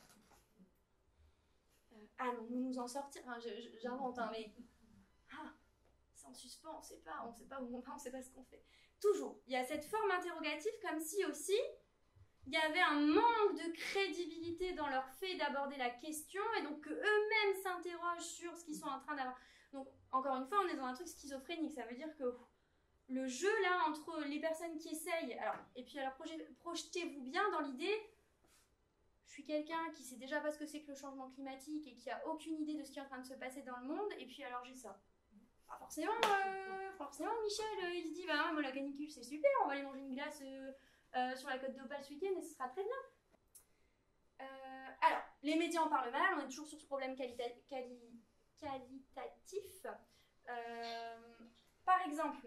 euh, Allons-nous nous en sortir? Enfin, j'invente, hein, mais... Ah, c'est en suspens, on ne sait pas, on ne sait pas où on va, on ne sait pas ce qu'on fait. Toujours, il y a cette forme interrogative comme si aussi... il y avait un manque de crédibilité dans leur fait d'aborder la question et donc qu'eux-mêmes s'interrogent sur ce qu'ils sont en train d'avoir. Donc, encore une fois, on est dans un truc schizophrénique. Ça veut dire que le jeu, là, entre les personnes qui essayent... Alors, et puis, alors, projetez-vous bien dans l'idée... Je suis quelqu'un qui sait déjà pas ce que c'est que le changement climatique et qui a aucune idée de ce qui est en train de se passer dans le monde. Et puis, alors, j'ai ça. Ah, forcément, euh, forcément, Michel, euh, il se dit, bah, moi, la canicule, c'est super. On va aller manger une glace... Euh, Euh, sur la côte d'Opale ce week-end et ce sera très bien. Euh, alors, les médias en parlent mal, on est toujours sur ce problème qualita quali qualitatif. Euh, par exemple,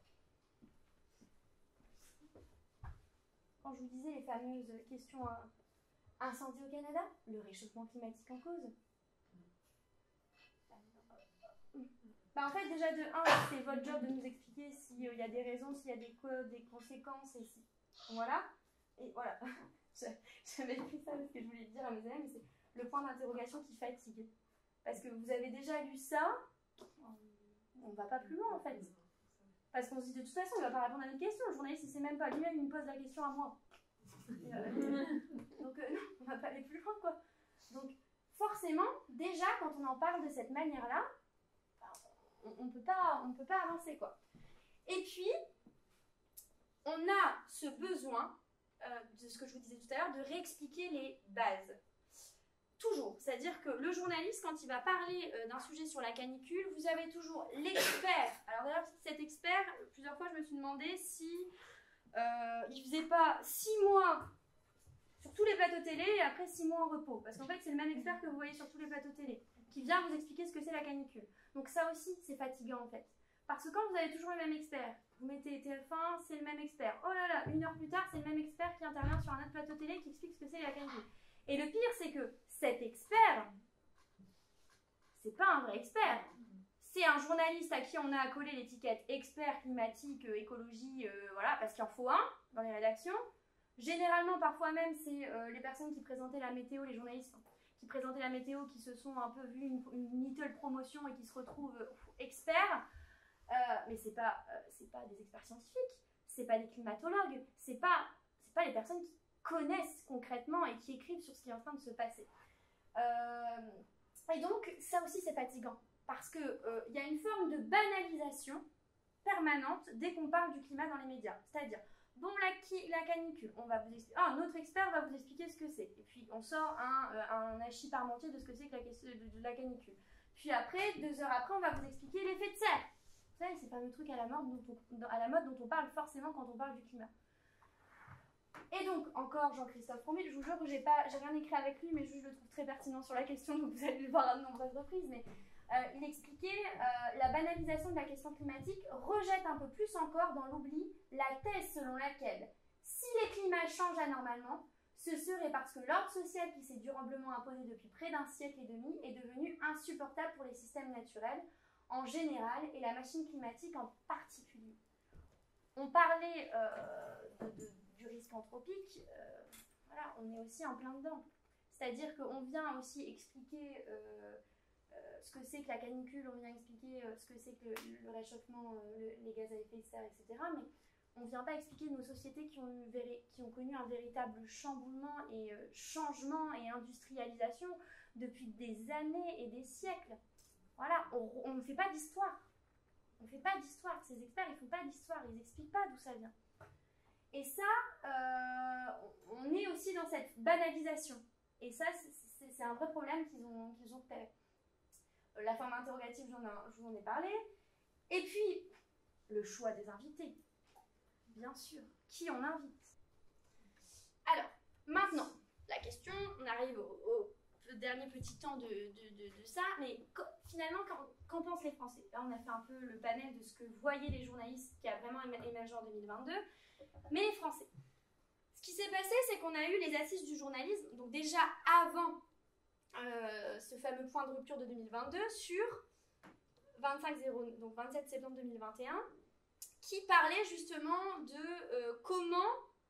quand je vous disais les fameuses questions à incendie au Canada, le réchauffement climatique en cause. Bah en fait, déjà de un, c'est votre job de nous expliquer s'il euh, y a des raisons, s'il y a des, des conséquences et si. Voilà, et voilà, j'avais écrit ça parce que je voulais le dire à mes élèves, mais c'est le point d'interrogation qui fatigue. Parce que vous avez déjà lu ça, on ne va pas plus loin en fait. Parce qu'on se dit de toute façon, il va pas répondre à notre question. Le journaliste, il sait même pas. Lui-même, il me pose la question à moi. Et, euh, donc, euh, non, on va pas aller plus loin, quoi. Donc, forcément, déjà, quand on en parle de cette manière-là, on ne peut pas, on peut pas avancer, quoi. Et puis, on a ce besoin, euh, de ce que je vous disais tout à l'heure, de réexpliquer les bases. Toujours. C'est-à-dire que le journaliste, quand il va parler euh, d'un sujet sur la canicule, vous avez toujours l'expert. Alors d'ailleurs, cet expert, plusieurs fois, je me suis demandé si euh, il faisait pas six mois sur tous les plateaux télé et après six mois en repos. Parce qu'en fait, c'est le même expert que vous voyez sur tous les plateaux télé, qui vient vous expliquer ce que c'est la canicule. Donc ça aussi, c'est fatigant en fait. Parce que quand vous avez toujours le même expert, vous mettez T F un, c'est le même expert. Oh là là, une heure plus tard, c'est le même expert qui intervient sur un autre plateau télé qui explique ce que c'est la canicule. Et le pire, c'est que cet expert, c'est pas un vrai expert. C'est un journaliste à qui on a accolé l'étiquette expert climatique, euh, écologie, euh, voilà, parce qu'il en faut un dans les rédactions. Généralement, parfois même, c'est euh, les personnes qui présentaient la météo, les journalistes qui présentaient la météo, qui se sont un peu vu une, une little promotion et qui se retrouvent euh, experts. Euh, mais c'est pas, euh, c'est pas des experts scientifiques, c'est pas des climatologues, c'est pas, c'est pas les personnes qui connaissent concrètement et qui écrivent sur ce qui est en train de se passer. Euh, et donc, ça aussi, c'est fatigant. Parce qu'il euh, y a une forme de banalisation permanente dès qu'on parle du climat dans les médias. C'est-à-dire, bon, la, la canicule, on va vous expliquer, ah, notre expert va vous expliquer ce que c'est. Et puis, on sort un, euh, un hachis parmentier de ce que c'est que la, de, de la canicule. Puis après, deux heures après, on va vous expliquer l'effet de serre. Vous savez, c'est pas le truc à la, mode dont on, à la mode dont on parle forcément quand on parle du climat. Et donc, encore Jean-Christophe Romil, je vous jure que j'ai pas, j'ai rien écrit avec lui, mais je, je le trouve très pertinent sur la question, donc vous allez le voir à de nombreuses reprises, mais euh, il expliquait euh, la banalisation de la question climatique rejette un peu plus encore dans l'oubli la thèse selon laquelle, si les climats changent anormalement, ce serait parce que l'ordre social qui s'est durablement imposé depuis près d'un siècle et demi est devenu insupportable pour les systèmes naturels en général et la machine climatique en particulier. On parlait euh, de, de du risque anthropique, euh, voilà, on est aussi en plein dedans. C'est-à-dire qu'on vient aussi expliquer euh, euh, ce que c'est que la canicule, on vient expliquer euh, ce que c'est que le, le réchauffement, euh, le, les gaz à effet de serre, et cetera. Mais on ne vient pas expliquer nos sociétés qui ont, eu, qui ont connu un véritable chamboulement et euh, changement et industrialisation depuis des années et des siècles. Voilà, on ne fait pas d'histoire. On ne fait pas d'histoire. Ces experts, ils ne font pas d'histoire. Ils n'expliquent pas d'où ça vient. Et ça, euh, on est aussi dans cette banalisation. Et ça, c'est un vrai problème qu'ils ont, qu'ils ont repéré. La forme interrogative, je vous en ai parlé. Et puis, le choix des invités. Bien sûr, qui on invite? Alors, maintenant, la question, on arrive au, au dernier petit temps de, de, de, de ça, mais finalement, qu'en pensent les Français? Là, on a fait un peu le panel de ce que voyaient les journalistes qui a vraiment émergé en deux mille vingt-deux. Mais les Français. Ce qui s'est passé, c'est qu'on a eu les assises du journalisme, donc déjà avant euh, ce fameux point de rupture de deux mille vingt-deux, sur vingt-cinq zéro, donc vingt-sept septembre deux mille vingt et un, qui parlait justement de euh, comment,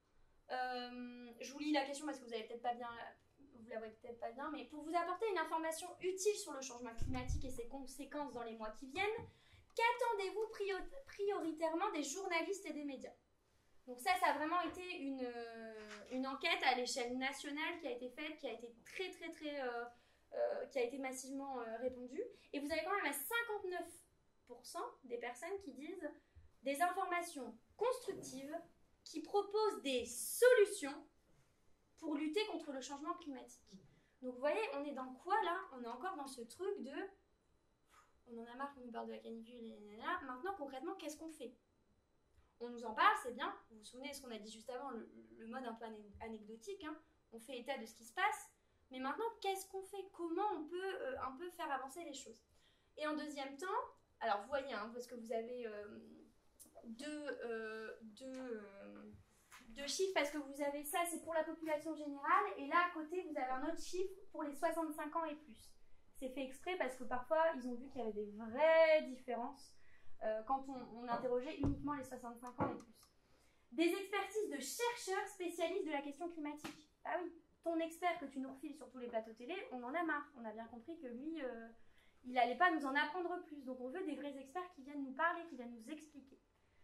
euh, je vous lis la question parce que vous n'avez peut-être pas bien, vous la voyez peut-être pas bien, mais pour vous apporter une information utile sur le changement climatique et ses conséquences dans les mois qui viennent, qu'attendez-vous priori prioritairement des journalistes et des médias? Donc ça, ça a vraiment été une, euh, une enquête à l'échelle nationale qui a été faite, qui a été très très très, euh, euh, qui a été massivement euh, répondue. Et vous avez quand même à cinquante-neuf pour cent des personnes qui disent des informations constructives, qui proposent des solutions pour lutter contre le changement climatique. Donc vous voyez, on est dans quoi là? On est encore dans ce truc de, on en a marre qu'on nous parle de la canicule, et là. Maintenant concrètement, qu'est-ce qu'on fait? On nous en parle, c'est bien. Vous vous souvenez de ce qu'on a dit juste avant, le, le mode un peu anecdotique, hein. On fait état de ce qui se passe. Mais maintenant, qu'est-ce qu'on fait? Comment on peut euh, un peu faire avancer les choses? Et en deuxième temps, alors vous voyez, hein, parce que vous avez euh, deux, euh, deux, euh, deux chiffres, parce que vous avez ça, c'est pour la population générale, et là, à côté, vous avez un autre chiffre pour les soixante-cinq ans et plus. C'est fait exprès parce que parfois, ils ont vu qu'il y avait des vraies différences Euh, quand on, on interrogeait uniquement les soixante-cinq ans et plus. Des expertises de chercheurs spécialistes de la question climatique. Ah oui, ton expert que tu nous refiles sur tous les plateaux télé, on en a marre. On a bien compris que lui, euh, il n'allait pas nous en apprendre plus. Donc on veut des vrais experts qui viennent nous parler, qui viennent nous expliquer.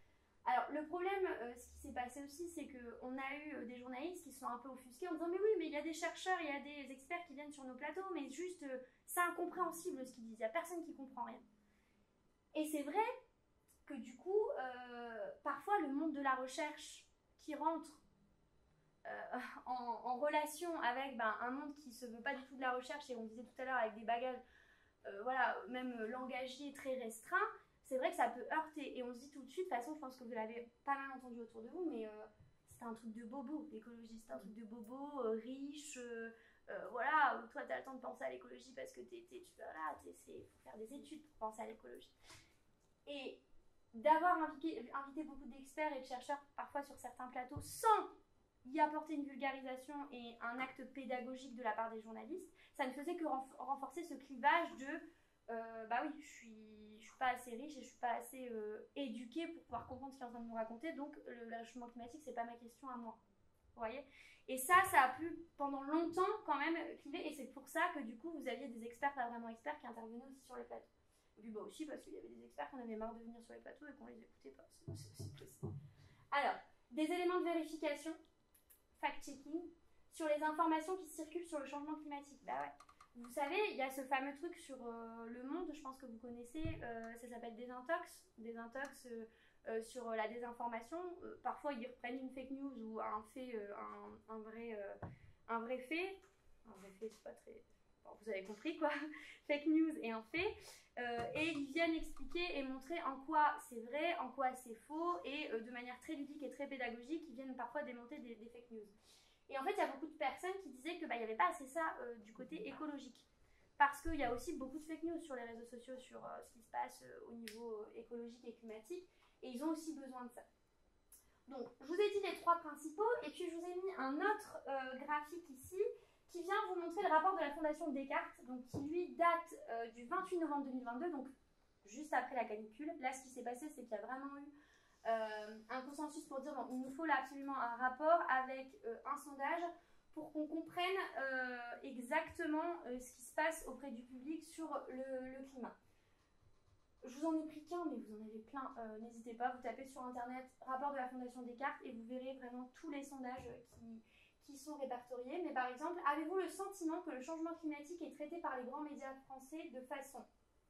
le problème, euh, ce qui s'est passé aussi, c'est qu'on a eu euh, des journalistes qui sont un peu offusqués en disant mais oui, mais il y a des chercheurs, il y a des experts qui viennent sur nos plateaux, mais juste, euh, c'est incompréhensible ce qu'ils disent, il n'y a personne qui comprend rien. Et c'est vrai que du coup, euh, parfois le monde de la recherche qui rentre euh, en, en relation avec ben, un monde qui ne se veut pas du tout de la recherche, et on disait tout à l'heure avec des bagages, euh, voilà, même langagiers très restreints, c'est vrai que ça peut heurter. Et on se dit tout de suite, de toute façon, je pense que vous l'avez pas mal entendu autour de vous, mais euh, c'est un truc de bobo, l'écologie, c'est un truc de bobo, euh, riche, euh, euh, voilà, toi tu as le temps de penser à l'écologie parce que t'es, t'es, tu voilà, t'es, c'est, faut faire des études pour penser à l'écologie. Et d'avoir invité, invité beaucoup d'experts et de chercheurs parfois sur certains plateaux sans y apporter une vulgarisation et un acte pédagogique de la part des journalistes, ça ne faisait que renf- renforcer ce clivage de euh, bah oui, je suis, je suis pas assez riche et je suis pas assez euh, éduquée pour pouvoir comprendre ce qu'il est en train de nous raconter, donc le, le réchauffement climatique c'est pas ma question à moi. Vous voyez ? Et ça, ça a pu pendant longtemps quand même cliver, et c'est pour ça que du coup vous aviez des experts, pas vraiment experts, qui intervenaient aussi sur les plateaux. Et puis bah aussi parce qu'il y avait des experts qu'on avait marre de venir sur les plateaux et qu'on les écoutait pas. C'est, c'est aussi possible. Alors, des éléments de vérification, fact-checking, sur les informations qui circulent sur le changement climatique. Bah ouais. Vous savez, il y a ce fameux truc sur euh, Le Monde, je pense que vous connaissez, euh, ça s'appelle Désintox, Désintox euh, euh, sur la désinformation. Euh, parfois, ils reprennent une fake news ou un fait, euh, un, un, vrai, euh, un vrai fait. Un vrai fait, c'est pas très... Bon, vous avez compris quoi, fake news et un fait. Euh, et ils viennent expliquer et montrer en quoi c'est vrai, en quoi c'est faux, et euh, de manière très ludique et très pédagogique, ils viennent parfois démonter des, des fake news. Et en fait, il y a beaucoup de personnes qui disaient qu'il bah, n'y avait pas assez ça euh, du côté écologique. Parce qu'il y a aussi beaucoup de fake news sur les réseaux sociaux, sur euh, ce qui se passe euh, au niveau euh, écologique et climatique, et ils ont aussi besoin de ça. Donc, je vous ai dit les trois principaux, et puis je vous ai mis un autre euh, graphique ici, qui vient vous montrer le rapport de la Fondation Descartes, donc qui lui date euh, du vingt-huit novembre deux mille vingt-deux, donc juste après la canicule. Là, ce qui s'est passé, c'est qu'il y a vraiment eu euh, un consensus pour dire bon, il nous faut là absolument un rapport avec euh, un sondage pour qu'on comprenne euh, exactement euh, ce qui se passe auprès du public sur le, le climat. Je vous en ai pris qu'un, mais vous en avez plein. Euh, n'hésitez pas, vous tapez sur internet rapport de la Fondation Descartes et vous verrez vraiment tous les sondages qui... qui sont répertoriés, mais par exemple, avez-vous le sentiment que le changement climatique est traité par les grands médias français de façon...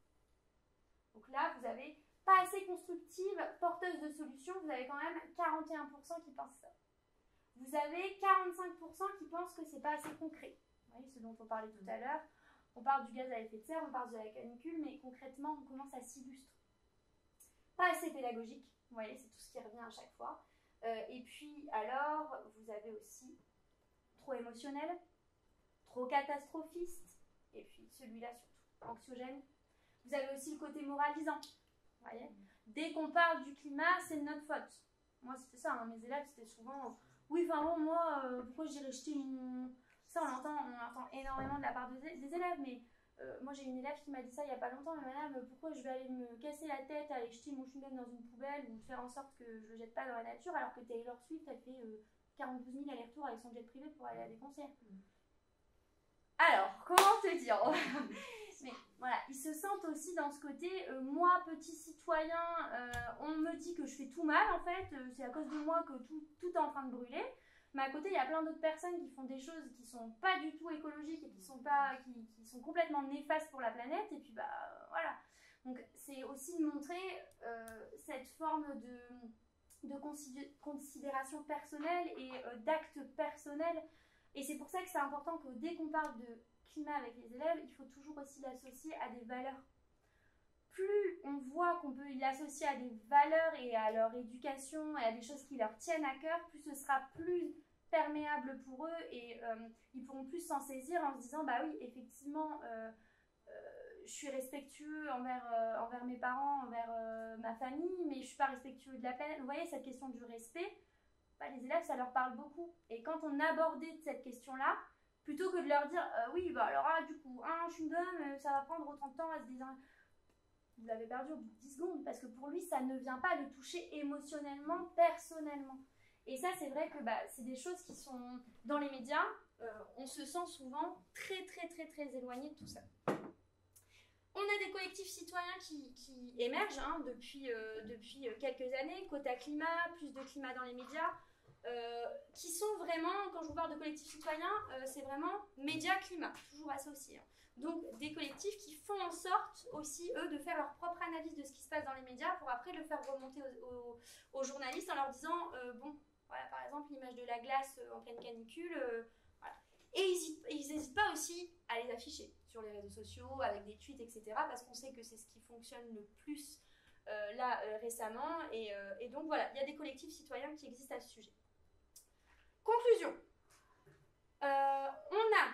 Donc là, vous avez pas assez constructive, porteuse de solutions, vous avez quand même quarante et un pour cent qui pensent ça. Vous avez quarante-cinq pour cent qui pensent que c'est pas assez concret. Vous voyez, ce dont on parlait tout à l'heure. On parle du gaz à effet de serre, on parle de la canicule, mais concrètement, on commence à s'illustrer. Pas assez pédagogique, vous voyez, c'est tout ce qui revient à chaque fois. Euh, et puis, alors, vous avez aussi trop émotionnel, trop catastrophiste, et puis celui-là surtout, anxiogène. Vous avez aussi le côté moralisant, vous voyez. Dès qu'on parle du climat, c'est de notre faute. Moi, c'était ça, hein, mes élèves, c'était souvent, oui, enfin bon, moi, euh, pourquoi j'irais jeter mon... Ça, on l'entend, on l'entend énormément de la part de, des élèves, mais euh, moi, j'ai une élève qui m'a dit ça il n'y a pas longtemps, mais madame, pourquoi je vais aller me casser la tête, aller jeter mon chewing-gum dans une poubelle, ou faire en sorte que je ne le jette pas dans la nature, alors que Taylor Swift, elle fait... Euh, quarante-douze mille allers-retours avec son jet privé pour aller à des concerts. Alors, comment te dire? Mais voilà, ils se sentent aussi dans ce côté, euh, moi, petit citoyen, euh, on me dit que je fais tout mal, en fait, euh, c'est à cause de moi que tout, tout est en train de brûler. Mais à côté, il y a plein d'autres personnes qui font des choses qui sont pas du tout écologiques et qui sont, pas, qui, qui sont complètement néfastes pour la planète. Et puis, bah, euh, voilà. Donc, c'est aussi montrer euh, cette forme de... de considé- considération personnelle et euh, d'actes personnels. Et c'est pour ça que c'est important que dès qu'on parle de climat avec les élèves, il faut toujours aussi l'associer à des valeurs. Plus on voit qu'on peut l'associer à des valeurs et à leur éducation et à des choses qui leur tiennent à cœur, plus ce sera plus perméable pour eux et euh, ils pourront plus s'en saisir en se disant bah oui, effectivement, euh, euh, je suis respectueux envers, euh, envers mes parents, envers euh, ma famille, mais je ne suis pas respectueux de la planète. Vous voyez, cette question du respect, bah, les élèves, ça leur parle beaucoup. Et quand on abordait cette question-là, plutôt que de leur dire euh, oui, bah alors ah, du coup, un chewing-gum, euh, ça va prendre autant de temps à se désin... Vous l'avez perdu au bout de dix secondes, parce que pour lui, ça ne vient pas le toucher émotionnellement, personnellement. Et ça, c'est vrai que bah, c'est des choses qui sont dans les médias, euh, on se sent souvent très, très, très, très éloigné de tout ça. On a des collectifs citoyens qui, qui émergent hein, depuis, euh, depuis quelques années, Quota Climat, plus de climat dans les médias, euh, qui sont vraiment, quand je vous parle de collectifs citoyens, euh, c'est vraiment médias-climat, toujours associés. Hein. Donc des collectifs qui font en sorte aussi, eux, de faire leur propre analyse de ce qui se passe dans les médias pour après le faire remonter aux, aux, aux journalistes en leur disant, euh, bon, voilà, par exemple, l'image de la glace en pleine canicule, euh, voilà. Et ils n'hésitent pas aussi à les afficher sur les réseaux sociaux, avec des tweets, et cetera, parce qu'on sait que c'est ce qui fonctionne le plus euh, là euh, récemment. Et, euh, et donc voilà, il y a des collectifs citoyens qui existent à ce sujet. Conclusion. Euh, on a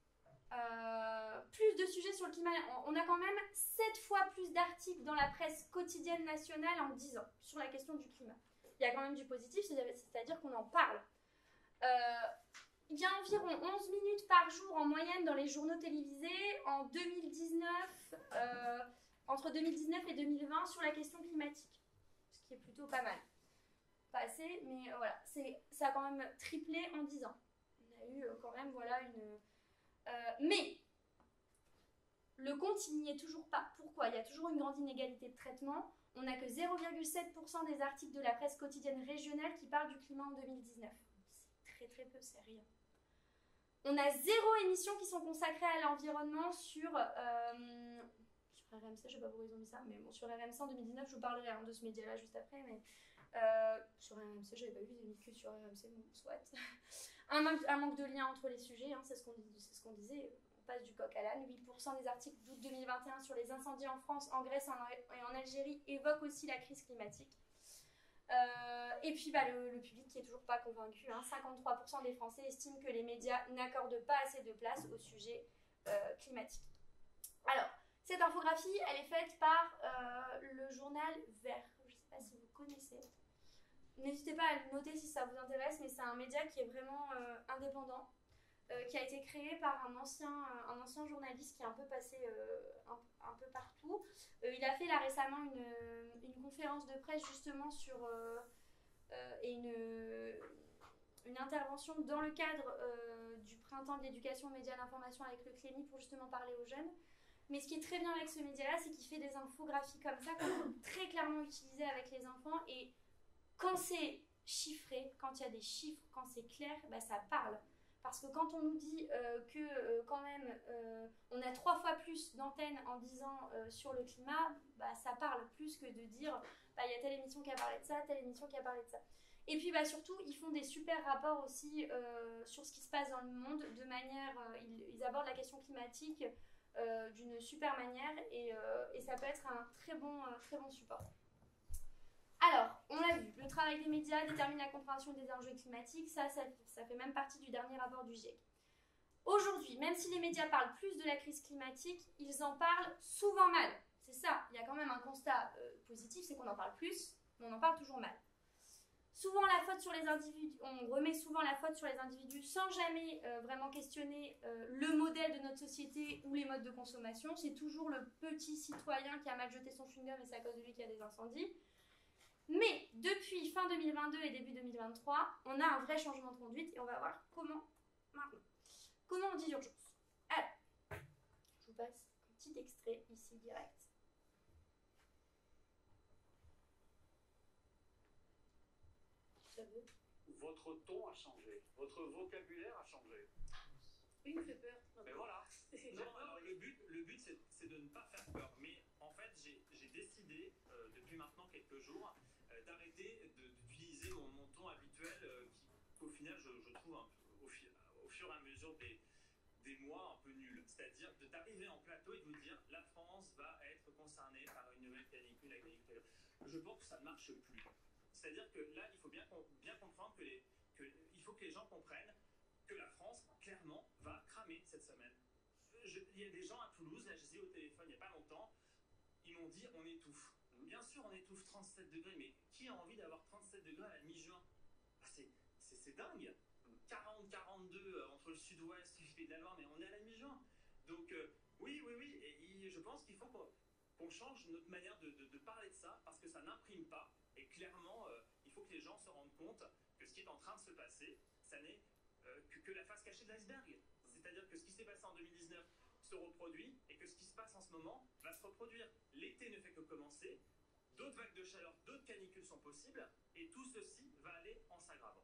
euh, plus de sujets sur le climat. On a quand même sept fois plus d'articles dans la presse quotidienne nationale en dix ans sur la question du climat. Il y a quand même du positif, c'est-à-dire qu'on en parle. Euh, Il y a environ onze minutes par jour en moyenne dans les journaux télévisés en deux mille dix-neuf, euh, entre deux mille dix-neuf et deux mille vingt sur la question climatique, ce qui est plutôt pas mal. Pas assez, mais euh, voilà, ça a quand même triplé en dix ans. On a eu euh, quand même, voilà, une... Euh, mais le compte, il n'y est toujours pas. Pourquoi? Il y a toujours une grande inégalité de traitement. On n'a que zéro virgule sept pour cent des articles de la presse quotidienne régionale qui parlent du climat en deux mille dix-neuf. C'est très très peu, c'est rien. On a zéro émission qui sont consacrées à l'environnement sur, euh, sur R M C, je ne sais pas pourquoi ils ont mis ça, mais bon, sur R M C en deux mille dix-neuf, je vous parlerai hein, de ce média-là juste après, mais euh, sur R M C, je n'avais pas vu, ils ont mis que sur R M C, bon, soit. un, manque, un manque de lien entre les sujets, hein, c'est ce qu'on ce qu'on disait, on passe du coq à l'âne. huit pour cent des articles d'août deux mille vingt et un sur les incendies en France, en Grèce et en Algérie évoquent aussi la crise climatique. Euh, et puis bah, le, le public qui est toujours pas convaincu, hein, cinquante-trois pour cent des Français estiment que les médias n'accordent pas assez de place au sujet euh, climatique. Alors, cette infographie, elle est faite par euh, le journal Vert, je ne sais pas si vous connaissez. N'hésitez pas à le noter si ça vous intéresse, mais c'est un média qui est vraiment euh, indépendant, euh, qui a été créé par un ancien, euh, un ancien journaliste qui est un peu passé euh, un, un peu partout. Euh, il a fait là récemment une, une conférence de presse justement sur euh, euh, et une, une intervention dans le cadre euh, du printemps de l'éducation aux médias d'information avec le Clémy pour justement parler aux jeunes. Mais ce qui est très bien avec ce média-là, c'est qu'il fait des infographies comme ça qu'on peut très clairement utiliser avec les enfants. Et quand c'est chiffré, quand il y a des chiffres, quand c'est clair, bah, ça parle. Parce que quand on nous dit euh, que euh, quand même euh, on a trois fois plus d'antennes en dix ans euh, sur le climat, bah, ça parle plus que de dire bah, y a telle émission qui a parlé de ça, telle émission qui a parlé de ça. Et puis bah, surtout, ils font des super rapports aussi euh, sur ce qui se passe dans le monde, de manière, euh, ils, ils abordent la question climatique euh, d'une super manière et, euh, et ça peut être un très bon, euh, très bon support. Alors, on l'a vu, le travail des médias détermine la compréhension des enjeux climatiques, ça, ça, ça fait même partie du dernier rapport du GIEC. Aujourd'hui, même si les médias parlent plus de la crise climatique, ils en parlent souvent mal. C'est ça, il y a quand même un constat euh, positif, c'est qu'on en parle plus, mais on en parle toujours mal. Souvent la faute sur les individus, on remet souvent la faute sur les individus sans jamais euh, vraiment questionner euh, le modèle de notre société ou les modes de consommation. C'est toujours le petit citoyen qui a mal jeté son chewing-gum et c'est à cause de lui qu'il y a des incendies. Mais depuis fin deux mille vingt-deux et début deux mille vingt-trois, on a un vrai changement de conduite et on va voir comment maintenant. Comment on dit urgence. Alors, je vous passe un petit extrait ici direct. Ça veut. Votre ton a changé, votre vocabulaire a changé. Oui, il me fait peur. Mais voilà. Non, alors le but, le but c'est, c'est de ne pas faire peur. Mais en fait, j'ai, j'ai décidé, euh, depuis maintenant quelques jours, euh, d'arrêter de, d'utiliser mon, mon ton habituel euh, qui, qu'au final, je, je trouve un peu, au, fi, au fur et à mesure des, des mois un peu nul. C'est-à-dire de, d'arriver en plateau et de vous dire la France va être concernée par une nouvelle canicule, la canicule. Je pense que ça ne marche plus. C'est-à-dire que là, il faut bien, bien comprendre que, les, que il faut que les gens comprennent que la France, clairement, va cramer cette semaine. Je, il y a des gens à Toulouse, là, je les ai au téléphone il n'y a pas longtemps, ils m'ont dit on étouffe. Bien sûr, on étouffe trente-sept degrés, mais qui a envie d'avoir trente-sept degrés à la mi-juin? Ah, c'est, c'est, c'est dingue. quarante à quarante-deux euh, entre le sud-ouest et le Pays de la Loire, mais on est à la mi-juin. Donc, euh, oui, oui, oui, et, et je pense qu'il faut qu'on, qu'on change notre manière de, de, de parler de ça, parce que ça n'imprime pas. Et clairement, euh, il faut que les gens se rendent compte que ce qui est en train de se passer, ça n'est euh, que, que la face cachée de l'iceberg. C'est-à-dire que ce qui s'est passé en deux mille dix-neuf se reproduit et que ce qui se passe en ce moment va se reproduire. L'été ne fait que commencer, d'autres vagues de chaleur, d'autres canicules sont possibles, et tout ceci va aller en s'aggravant.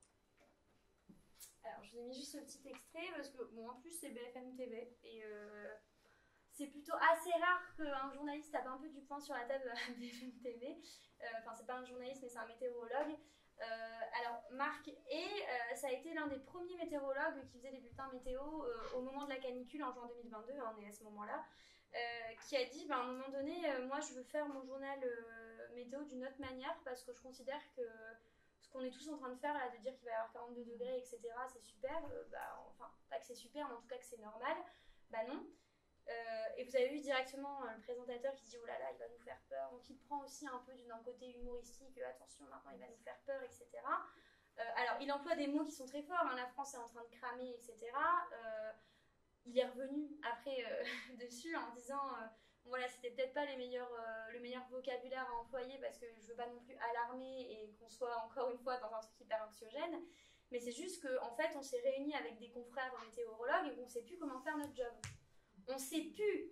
Alors, je vous ai mis juste ce petit extrait parce que, bon, en plus, c'est B F M T V et euh, c'est plutôt assez rare qu'un journaliste tape un peu du poing sur la table à B F M T V. Enfin, euh, c'est pas un journaliste, mais c'est un météorologue. Euh, alors, Marc, et euh, ça a été l'un des premiers météorologues qui faisait des bulletins météo euh, au moment de la canicule en juin deux mille vingt-deux, hein, on est à ce moment-là, euh, qui a dit, bah, à un moment donné, euh, moi, je veux faire mon journal euh, météo d'une autre manière parce que je considère que ce qu'on est tous en train de faire là, de dire qu'il va y avoir quarante-deux degrés, et cetera, c'est super, euh, bah, enfin, pas que c'est super, mais en tout cas que c'est normal, bah non. Euh, et vous avez vu directement euh, le présentateur qui dit oh là là, il va nous faire peur, donc il prend aussi un peu d'un côté humoristique, euh, attention, maintenant il va nous faire peur, et cetera. Euh, alors, il emploie des mots qui sont très forts, hein, la France est en train de cramer, et cetera. Euh, il est revenu après euh, dessus en disant euh, voilà, c'était peut-être pas les meilleurs, euh, le meilleur vocabulaire à employer parce que je veux pas non plus alarmer et qu'on soit encore une fois dans un truc hyper anxiogène, mais c'est juste qu'en fait on s'est réunis avec des confrères météorologues et qu'on sait plus comment faire notre job. On sait plus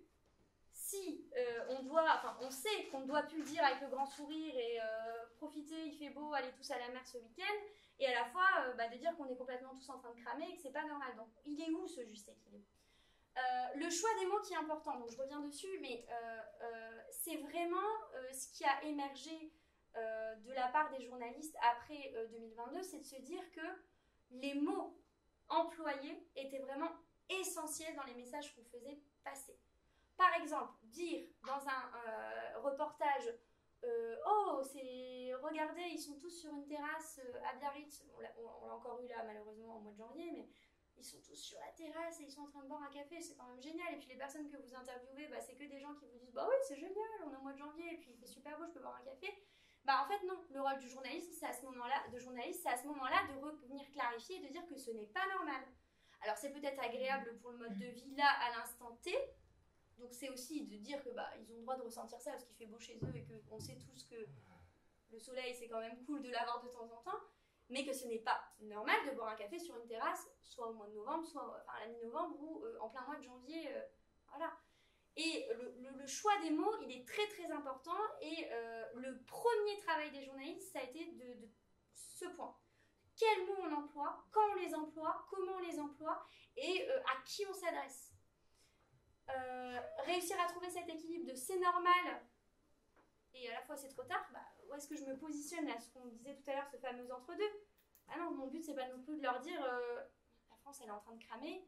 si euh, on doit, enfin on sait qu'on ne doit plus le dire avec le grand sourire et euh, profiter, il fait beau, allez tous à la mer ce week-end, et à la fois euh, bah, de dire qu'on est complètement tous en train de cramer et que c'est pas normal. Donc il est où ce juste équilibre? Euh, le choix des mots qui est important, donc je reviens dessus, mais euh, euh, c'est vraiment euh, ce qui a émergé euh, de la part des journalistes après euh, deux mille vingt-deux, c'est de se dire que les mots employés étaient vraiment essentiels dans les messages qu'on faisait passer. Par exemple, dire dans un euh, reportage euh, oh, c'est regardez, ils sont tous sur une terrasse euh, à Biarritz, on l'a encore eu là malheureusement au mois de janvier, mais ils sont tous sur la terrasse et ils sont en train de boire un café, c'est quand même génial. Et puis les personnes que vous interviewez, bah, c'est que des gens qui vous disent bah oui, c'est génial, on est au mois de janvier et puis il fait super beau, je peux boire un café. Bah en fait non, le rôle du journaliste, c'est à ce moment-là, de journaliste, c'est à ce moment-là de revenir clarifier et de dire que ce n'est pas normal. Alors c'est peut-être agréable pour le mode de vie là à l'instant T, donc c'est aussi de dire que bah ils ont le droit de ressentir ça parce qu'il fait beau chez eux et qu'on sait tous que le soleil c'est quand même cool de l'avoir de temps en temps. Mais que ce n'est pas normal de boire un café sur une terrasse, soit au mois de novembre, soit enfin, à la mi-novembre ou euh, en plein mois de janvier. Euh, voilà. Et le, le, le choix des mots, il est très très important. Et euh, le premier travail des journalistes, ça a été de, de ce point. Quels mots on emploie, quand on les emploie, comment on les emploie et euh, à qui on s'adresse. Euh, réussir à trouver cet équilibre de c'est normal et à la fois c'est trop tard, bah, où est-ce que je me positionne à ce qu'on disait tout à l'heure, ce fameux entre-deux? Ah non, mon but c'est pas non plus de leur dire euh, la France elle est en train de cramer,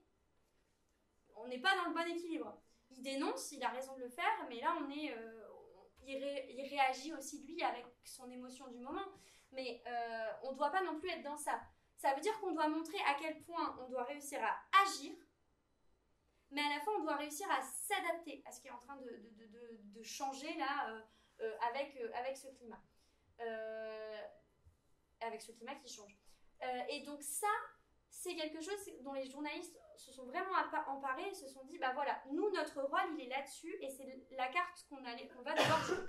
on n'est pas dans le bon équilibre. Il dénonce, il a raison de le faire, mais là on est, euh, il, ré, il réagit aussi lui avec son émotion du moment, mais euh, on ne doit pas non plus être dans ça. Ça veut dire qu'on doit montrer à quel point on doit réussir à agir, mais à la fois on doit réussir à s'adapter à ce qui est en train de, de, de, de, de changer là euh, euh, avec, euh, avec ce climat. Euh, avec ce climat qui change. Euh, et donc ça, c'est quelque chose dont les journalistes se sont vraiment emparés et se sont dit, bah voilà, nous, notre rôle, il est là-dessus et c'est la carte qu'on qu'on va devoir jouer.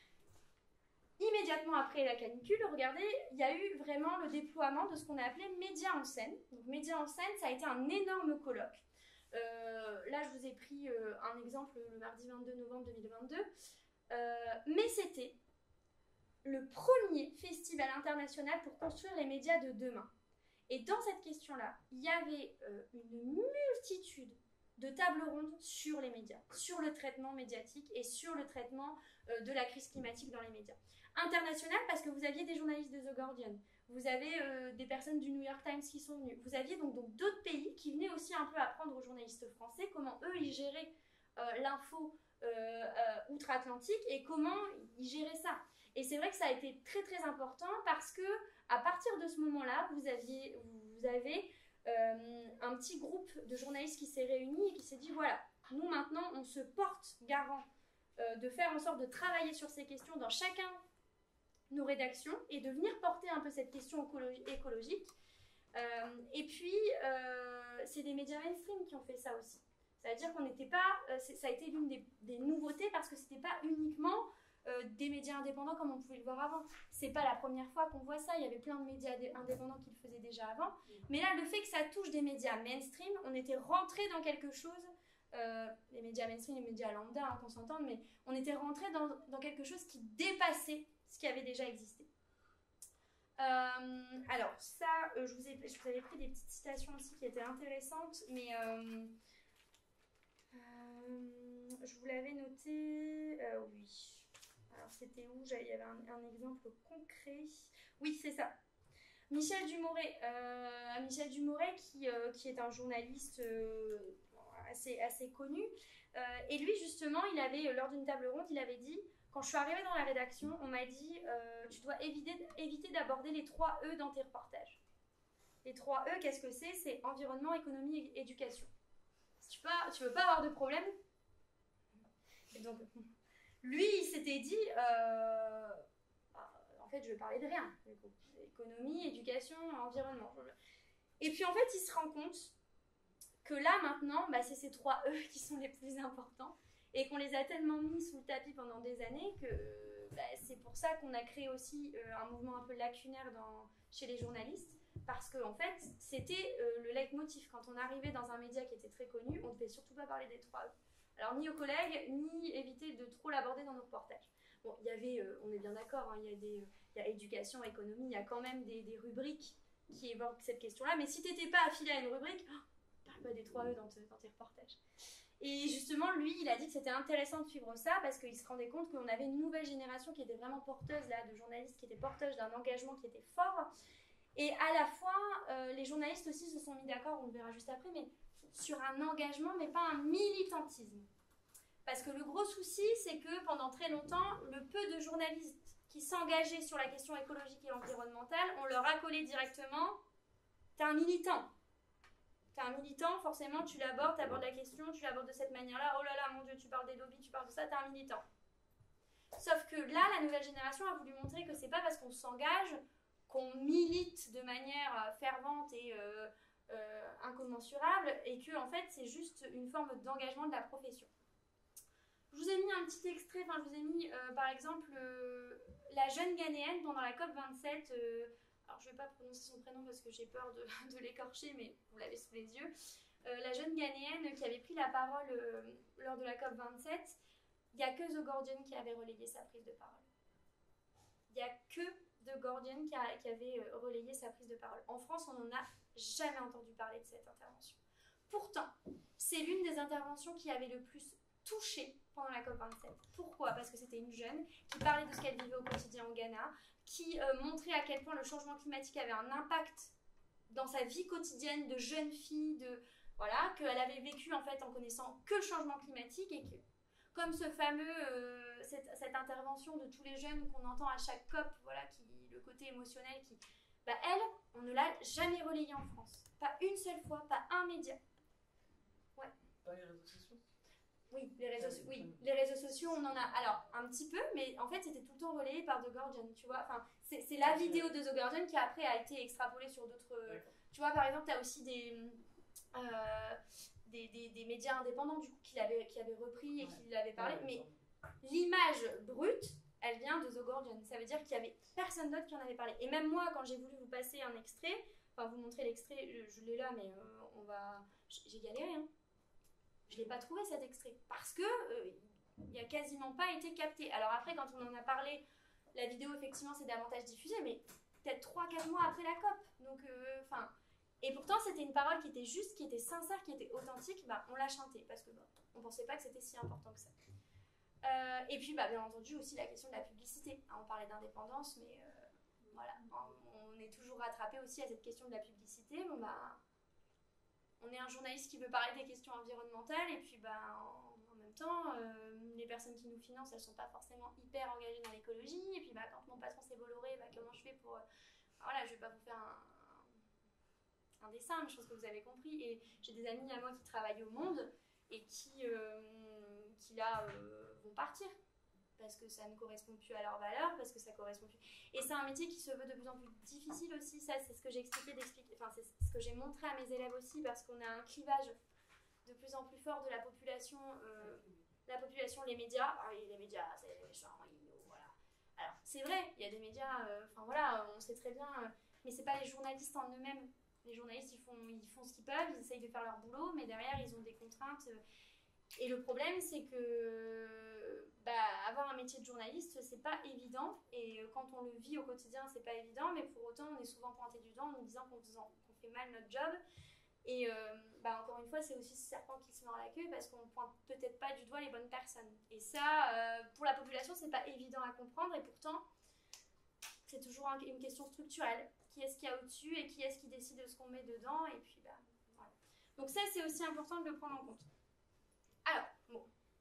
Immédiatement après la canicule, regardez, il y a eu vraiment le déploiement de ce qu'on a appelé Médias en scène. Donc Médias en scène, ça a été un énorme colloque. Euh, là, je vous ai pris euh, un exemple le mardi vingt-deux novembre deux mille vingt-deux. Euh, mais c'était le premier festival international pour construire les médias de demain. Et dans cette question-là, il y avait euh, une multitude de tables rondes sur les médias, sur le traitement médiatique et sur le traitement euh, de la crise climatique dans les médias. International parce que vous aviez des journalistes de The Guardian, vous avez euh, des personnes du New York Times qui sont venues, vous aviez donc donc d'autres pays qui venaient aussi un peu apprendre aux journalistes français comment eux ils géraient euh, l'info euh, euh, outre-Atlantique et comment ils géraient ça. Et c'est vrai que ça a été très très important parce que à partir de ce moment-là, vous aviez, vous avez euh, un petit groupe de journalistes qui s'est réuni et qui s'est dit voilà, nous maintenant on se porte garant euh, de faire en sorte de travailler sur ces questions dans chacun nos rédactions et de venir porter un peu cette question écologique. Euh, et puis euh, c'est des médias mainstream qui ont fait ça aussi. C'est-à-dire qu'on n'était pas, euh, ça a été l'une des, des nouveautés parce que c'était pas uniquement Euh, des médias indépendants comme on pouvait le voir avant. C'est pas la première fois qu'on voit ça, il y avait plein de médias indépendants qui le faisaient déjà avant, mais là le fait que ça touche des médias mainstream, on était rentré dans quelque chose euh, les médias mainstream, les médias lambda, hein, qu'on s'entende, mais on était rentré dans, dans quelque chose qui dépassait ce qui avait déjà existé. Euh, alors ça, euh, je, vous ai, je vous avais pris des petites citations aussi qui étaient intéressantes, mais euh, euh, je vous l'avais noté, euh, oui, alors c'était où? Il y avait un, un exemple concret, oui c'est ça, Michel Dumoret, euh, Michel Dumoret qui, euh, qui est un journaliste euh, assez, assez connu, euh, et lui justement, il avait, lors d'une table ronde, il avait dit: quand je suis arrivée dans la rédaction, on m'a dit euh, tu dois éviter, éviter d'aborder les trois E dans tes reportages. Les trois E, qu'est-ce que c'est? C'est environnement, économie et éducation. Si tu ne veux pas avoir de problème. Et donc, lui, il s'était dit euh, en fait, je vais parler de rien. Économie, éducation, environnement. Et puis, en fait, il se rend compte que là, maintenant, bah, c'est ces trois E qui sont les plus importants. Et qu'on les a tellement mis sous le tapis pendant des années que bah, c'est pour ça qu'on a créé aussi euh, un mouvement un peu lacunaire dans, chez les journalistes, parce qu'en en fait, c'était euh, le leitmotiv. Quand on arrivait dans un média qui était très connu, on ne devait surtout pas parler des trois E. Alors, ni aux collègues, ni éviter de trop l'aborder dans nos reportages. Bon, il y avait, euh, on est bien d'accord, hein, il y a des, il y a éducation, économie, il y a quand même des, des rubriques qui évoquent cette question-là, mais si tu n'étais pas affilié à une rubrique, oh, parle pas des trois E dans, te, dans tes reportages. Et justement, lui, il a dit que c'était intéressant de suivre ça parce qu'il se rendait compte qu'on avait une nouvelle génération qui était vraiment porteuse là, de journalistes qui étaient porteuses d'un engagement qui était fort. Et à la fois, euh, les journalistes aussi se sont mis d'accord, on le verra juste après, mais sur un engagement, mais pas un militantisme. Parce que le gros souci, c'est que pendant très longtemps, le peu de journalistes qui s'engageaient sur la question écologique et environnementale, on leur a collé directement « t'es un militant ». T'es un militant, forcément, tu l'abordes, tu abordes la question, tu l'abordes de cette manière-là. Oh là là, mon Dieu, tu parles des lobbies, tu parles de ça, t'es un militant. Sauf que là, la nouvelle génération a voulu montrer que c'est pas parce qu'on s'engage qu'on milite de manière fervente et euh, euh, incommensurable, et que en fait, c'est juste une forme d'engagement de la profession. Je vous ai mis un petit extrait, enfin, je vous ai mis, euh, par exemple, euh, la jeune Ghanéenne pendant la COP vingt-sept. Euh, alors je ne vais pas prononcer son prénom parce que j'ai peur de, de l'écorcher, mais vous l'avez sous les yeux, euh, la jeune Ghanéenne qui avait pris la parole euh, lors de la COP vingt-sept, il n'y a que The Guardian qui avait relayé sa prise de parole. Il n'y a que The Guardian qui, a, qui avait euh, relayé sa prise de parole. En France, on n'en a jamais entendu parler de cette intervention. Pourtant, c'est l'une des interventions qui avait le plus touché pendant la COP vingt-sept. Pourquoi? Parce que c'était une jeune qui parlait de ce qu'elle vivait au quotidien au Ghana, qui euh, montrait à quel point le changement climatique avait un impact dans sa vie quotidienne de jeune fille, de, voilà, qu'elle avait vécu en fait en connaissant que le changement climatique, et que, comme ce fameux, euh, cette, cette intervention de tous les jeunes qu'on entend à chaque COP, voilà, qui, le côté émotionnel, qui, bah, elle, on ne l'a jamais relayée en France. Pas une seule fois, pas un média. Ouais. Pas les réseaux sociaux? Oui, les réseaux, oui, les réseaux sociaux, on en a, alors, un petit peu, mais en fait, c'était tout le temps relayé par The Guardian, tu vois, enfin, c'est, c'est la vidéo de The Guardian qui, après, a été extrapolée sur d'autres, D'accord. Tu vois, par exemple, tu as aussi des, euh, des, des, des médias indépendants, du coup, qui l'avaient, qui avaient repris et ouais. qui l'avaient parlé, ouais, mais l'image brute, elle vient de The Guardian, ça veut dire qu'il y avait personne d'autre qui en avait parlé, et même moi, quand j'ai voulu vous passer un extrait, enfin, vous montrer l'extrait, je, je l'ai là, mais euh, on va, j'ai galéré, hein. Je n'ai pas trouvé cet extrait parce que euh, il n'a quasiment pas été capté. Alors après, quand on en a parlé, la vidéo effectivement s'est davantage diffusée, mais peut-être trois quatre mois après la COP. Donc, enfin, euh, et pourtant c'était une parole qui était juste, qui était sincère, qui était authentique. Bah, on l'a chantée parce que bah, on pensait pas que c'était si important que ça. Euh, et puis, bah, bien entendu aussi la question de la publicité. Hein, on parlait d'indépendance, mais euh, voilà, on, on est toujours rattrapé aussi à cette question de la publicité. Bon bah. On est un journaliste qui veut parler des questions environnementales et puis ben, en, en même temps, euh, les personnes qui nous financent, elles ne sont pas forcément hyper engagées dans l'écologie. Et puis ben, quand mon patron s'est Bolloré, ben, comment je fais pour... Euh, voilà, je ne vais pas vous faire un, un, un dessin, mais je pense que vous avez compris. Et j'ai des amis à moi qui travaillent au Monde et qui, euh, qui là, euh, vont partir. Parce que ça ne correspond plus à leurs valeurs, parce que ça correspond plus... Et c'est un métier qui se veut de plus en plus difficile aussi, ça c'est ce que j'ai expliqué, d'expliquer, enfin c'est ce que j'ai montré à mes élèves aussi, parce qu'on a un clivage de plus en plus fort de la population, euh, la population, les médias, ah oui, les médias, c'est méchant, voilà. Alors c'est vrai, il y a des médias, enfin euh, voilà, on sait très bien, euh, mais c'est pas les journalistes en eux-mêmes. Les journalistes, ils font, ils font ce qu'ils peuvent, ils essayent de faire leur boulot, mais derrière, ils ont des contraintes... Euh, Et le problème, c'est que bah, avoir un métier de journaliste, c'est pas évident. Et quand on le vit au quotidien, c'est pas évident. Mais pour autant, on est souvent pointé du doigt en nous disant qu'on qu'on fait mal notre job. Et euh, bah, encore une fois, c'est aussi ce serpent qui se mord la queue parce qu'on ne pointe peut-être pas du doigt les bonnes personnes. Et ça, euh, pour la population, c'est pas évident à comprendre. Et pourtant, c'est toujours un, une question structurelle. Qui est-ce qu'il y a au-dessus et qui est-ce qui décide de ce qu'on met dedans? Et puis, bah, voilà. Donc ça, c'est aussi important de le prendre en compte. Alors, bon,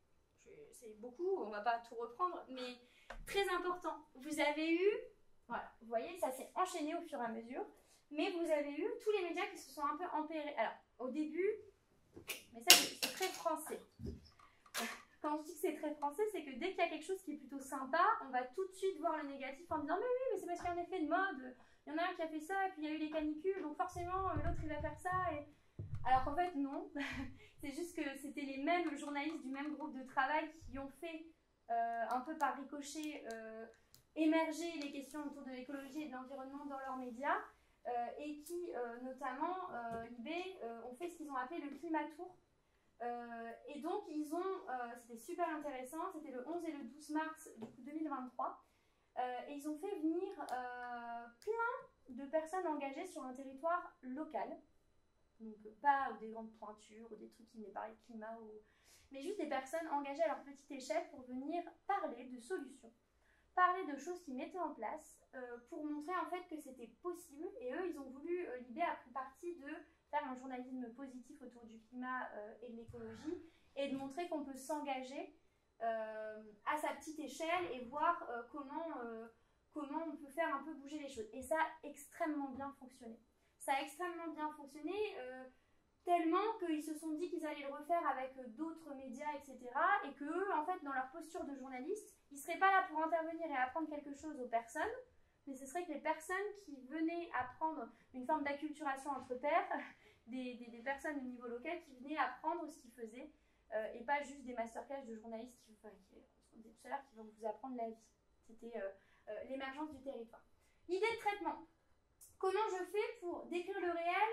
c'est beaucoup, on va pas tout reprendre, mais très important. Vous avez eu, voilà, vous voyez, ça s'est enchaîné au fur et à mesure. Mais vous avez eu tous les médias qui se sont un peu empérés. Alors, au début, mais ça, c'est très français. Quand je dis que c'est très français, c'est que dès qu'il y a quelque chose qui est plutôt sympa, on va tout de suite voir le négatif en disant « Mais oui, mais c'est parce qu'il y a un effet de mode. Il y en a un qui a fait ça, et puis il y a eu les canicules, donc forcément, l'autre, il va faire ça. » et... Alors qu'en fait, non. C'est juste que c'était les mêmes journalistes du même groupe de travail qui ont fait, euh, un peu par ricochet, euh, émerger les questions autour de l'écologie et de l'environnement dans leurs médias. Euh, et qui, euh, notamment, euh, Libé, euh, ont fait ce qu'ils ont appelé le Climatour. Euh, et donc, ils ont, euh, c'était super intéressant, c'était le onze et le douze mars deux mille vingt-trois, euh, et ils ont fait venir euh, plein de personnes engagées sur un territoire local. Donc, pas des grandes pointures ou des trucs qui n'est pas le climat, ou... mais juste des personnes engagées à leur petite échelle pour venir parler de solutions, parler de choses qu'ils mettaient en place, euh, pour montrer en fait que c'était possible. Et eux, ils ont voulu, euh, Libé a pris parti de faire un journalisme positif autour du climat euh, et de l'écologie, et de montrer qu'on peut s'engager euh, à sa petite échelle et voir euh, comment, euh, comment on peut faire un peu bouger les choses. Et ça a extrêmement bien fonctionné. Ça a extrêmement bien fonctionné, euh, tellement qu'ils se sont dit qu'ils allaient le refaire avec euh, d'autres médias, et cetera. Et qu'eux, en fait, dans leur posture de journaliste, ils ne seraient pas là pour intervenir et apprendre quelque chose aux personnes, mais ce serait que les personnes qui venaient apprendre une forme d'acculturation entre pairs, des, des, des personnes au niveau local qui venaient apprendre ce qu'ils faisaient, euh, et pas juste des masterclass de journalistes qui, enfin, qui, on disait tout à l'heure, qui vont vous apprendre la vie. C'était euh, euh, l'émergence du territoire. Idée de traitement. Comment je fais pour décrire le réel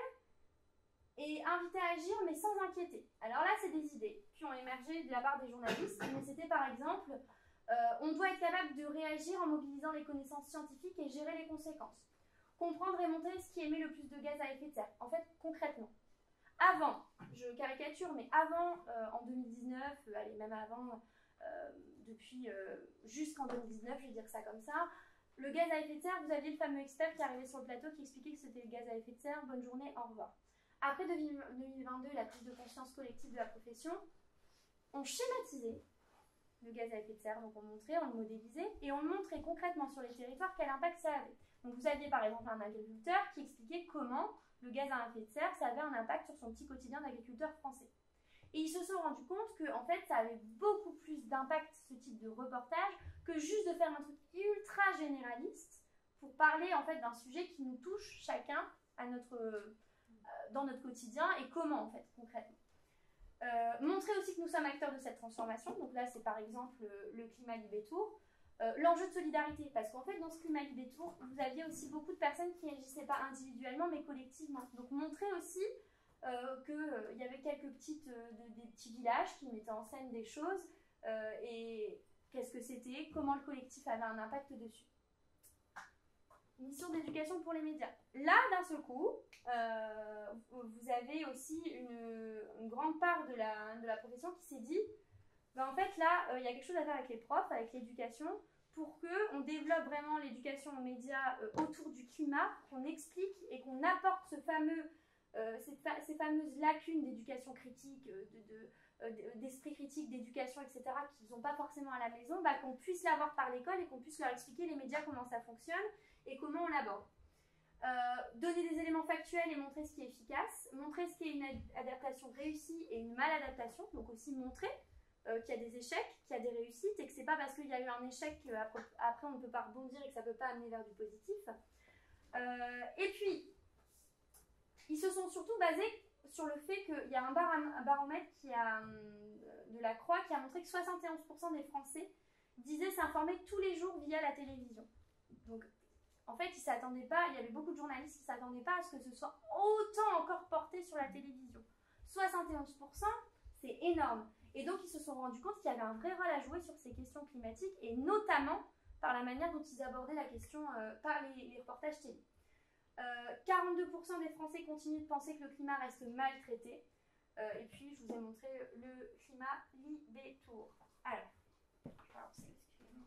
et inviter à agir, mais sans inquiéter? Alors là, c'est des idées qui ont émergé de la part des journalistes, mais c'était par exemple... Euh, on doit être capable de réagir en mobilisant les connaissances scientifiques et gérer les conséquences. Comprendre et montrer ce qui émet le plus de gaz à effet de serre. En fait, concrètement. Avant, je caricature, mais avant, euh, en deux mille dix-neuf, euh, allez, même avant, euh, depuis euh, jusqu'en deux mille dix-neuf, je vais dire ça comme ça, le gaz à effet de serre, vous aviez le fameux expert qui arrivait sur le plateau qui expliquait que c'était le gaz à effet de serre, bonne journée, au revoir. Après deux mille vingt-deux, la prise de conscience collective de la profession, on schématisait le gaz à effet de serre, donc on montrait, on le modélisait, et on montrait concrètement sur les territoires quel impact ça avait. Donc vous aviez par exemple un agriculteur qui expliquait comment le gaz à effet de serre, ça avait un impact sur son petit quotidien d'agriculteur français. Et ils se sont rendus compte que en fait, ça avait beaucoup plus d'impact, ce type de reportage, que juste de faire un truc ultra généraliste pour parler en fait d'un sujet qui nous touche chacun à notre, euh, dans notre quotidien, et comment en fait, concrètement. Euh, montrer aussi que nous sommes acteurs de cette transformation. Donc là, c'est par exemple le, le climat Libé Tour. Euh, L'enjeu de solidarité, parce qu'en fait, dans ce climat Libé Tour, vous aviez aussi beaucoup de personnes qui n'agissaient pas individuellement, mais collectivement. Donc montrer aussi euh, qu'il euh, y avait quelques petites, euh, de, des petits villages qui mettaient en scène des choses, euh, et qu'est-ce que c'était, comment le collectif avait un impact dessus. Mission d'éducation pour les médias. Là, d'un seul coup, euh, vous avez aussi une, une grande part de la, de la profession qui s'est dit, ben en fait là, il euh, y a quelque chose à faire avec les profs, avec l'éducation, pour qu'on développe vraiment l'éducation aux médias euh, autour du climat, qu'on explique et qu'on apporte ce fameux, euh, ces, fa ces fameuses lacunes d'éducation critique, euh, de, de, euh, d'esprit critique, d'éducation, et cetera, qu'ils n'ont pas forcément à la maison, ben, qu'on puisse l'avoir par l'école et qu'on puisse leur expliquer les médias, comment ça fonctionne et comment on l'aborde. Euh, donner des éléments factuels et montrer ce qui est efficace, montrer ce qui est une ad adaptation réussie et une maladaptation, donc aussi montrer euh, qu'il y a des échecs, qu'il y a des réussites, et que c'est pas parce qu'il y a eu un échec qu'après après on ne peut pas rebondir et que ça ne peut pas amener vers du positif. Euh, et puis, ils se sont surtout basés sur le fait qu'il y a un, bar un baromètre qui a, de la Croix qui a montré que soixante et onze pour cent des Français disaient s'informer tous les jours via la télévision. Donc, en fait, ils s'attendaient pas, il y avait beaucoup de journalistes qui ne s'attendaient pas à ce que ce soit autant encore porté sur la télévision. soixante et onze pour cent, c'est énorme. Et donc, ils se sont rendus compte qu'il y avait un vrai rôle à jouer sur ces questions climatiques, et notamment par la manière dont ils abordaient la question euh, par les, les reportages télé. Euh, quarante-deux pour cent des Français continuent de penser que le climat reste maltraité. Euh, et puis, je vous ai montré le climat Libétour. Alors, alors excusez-moi.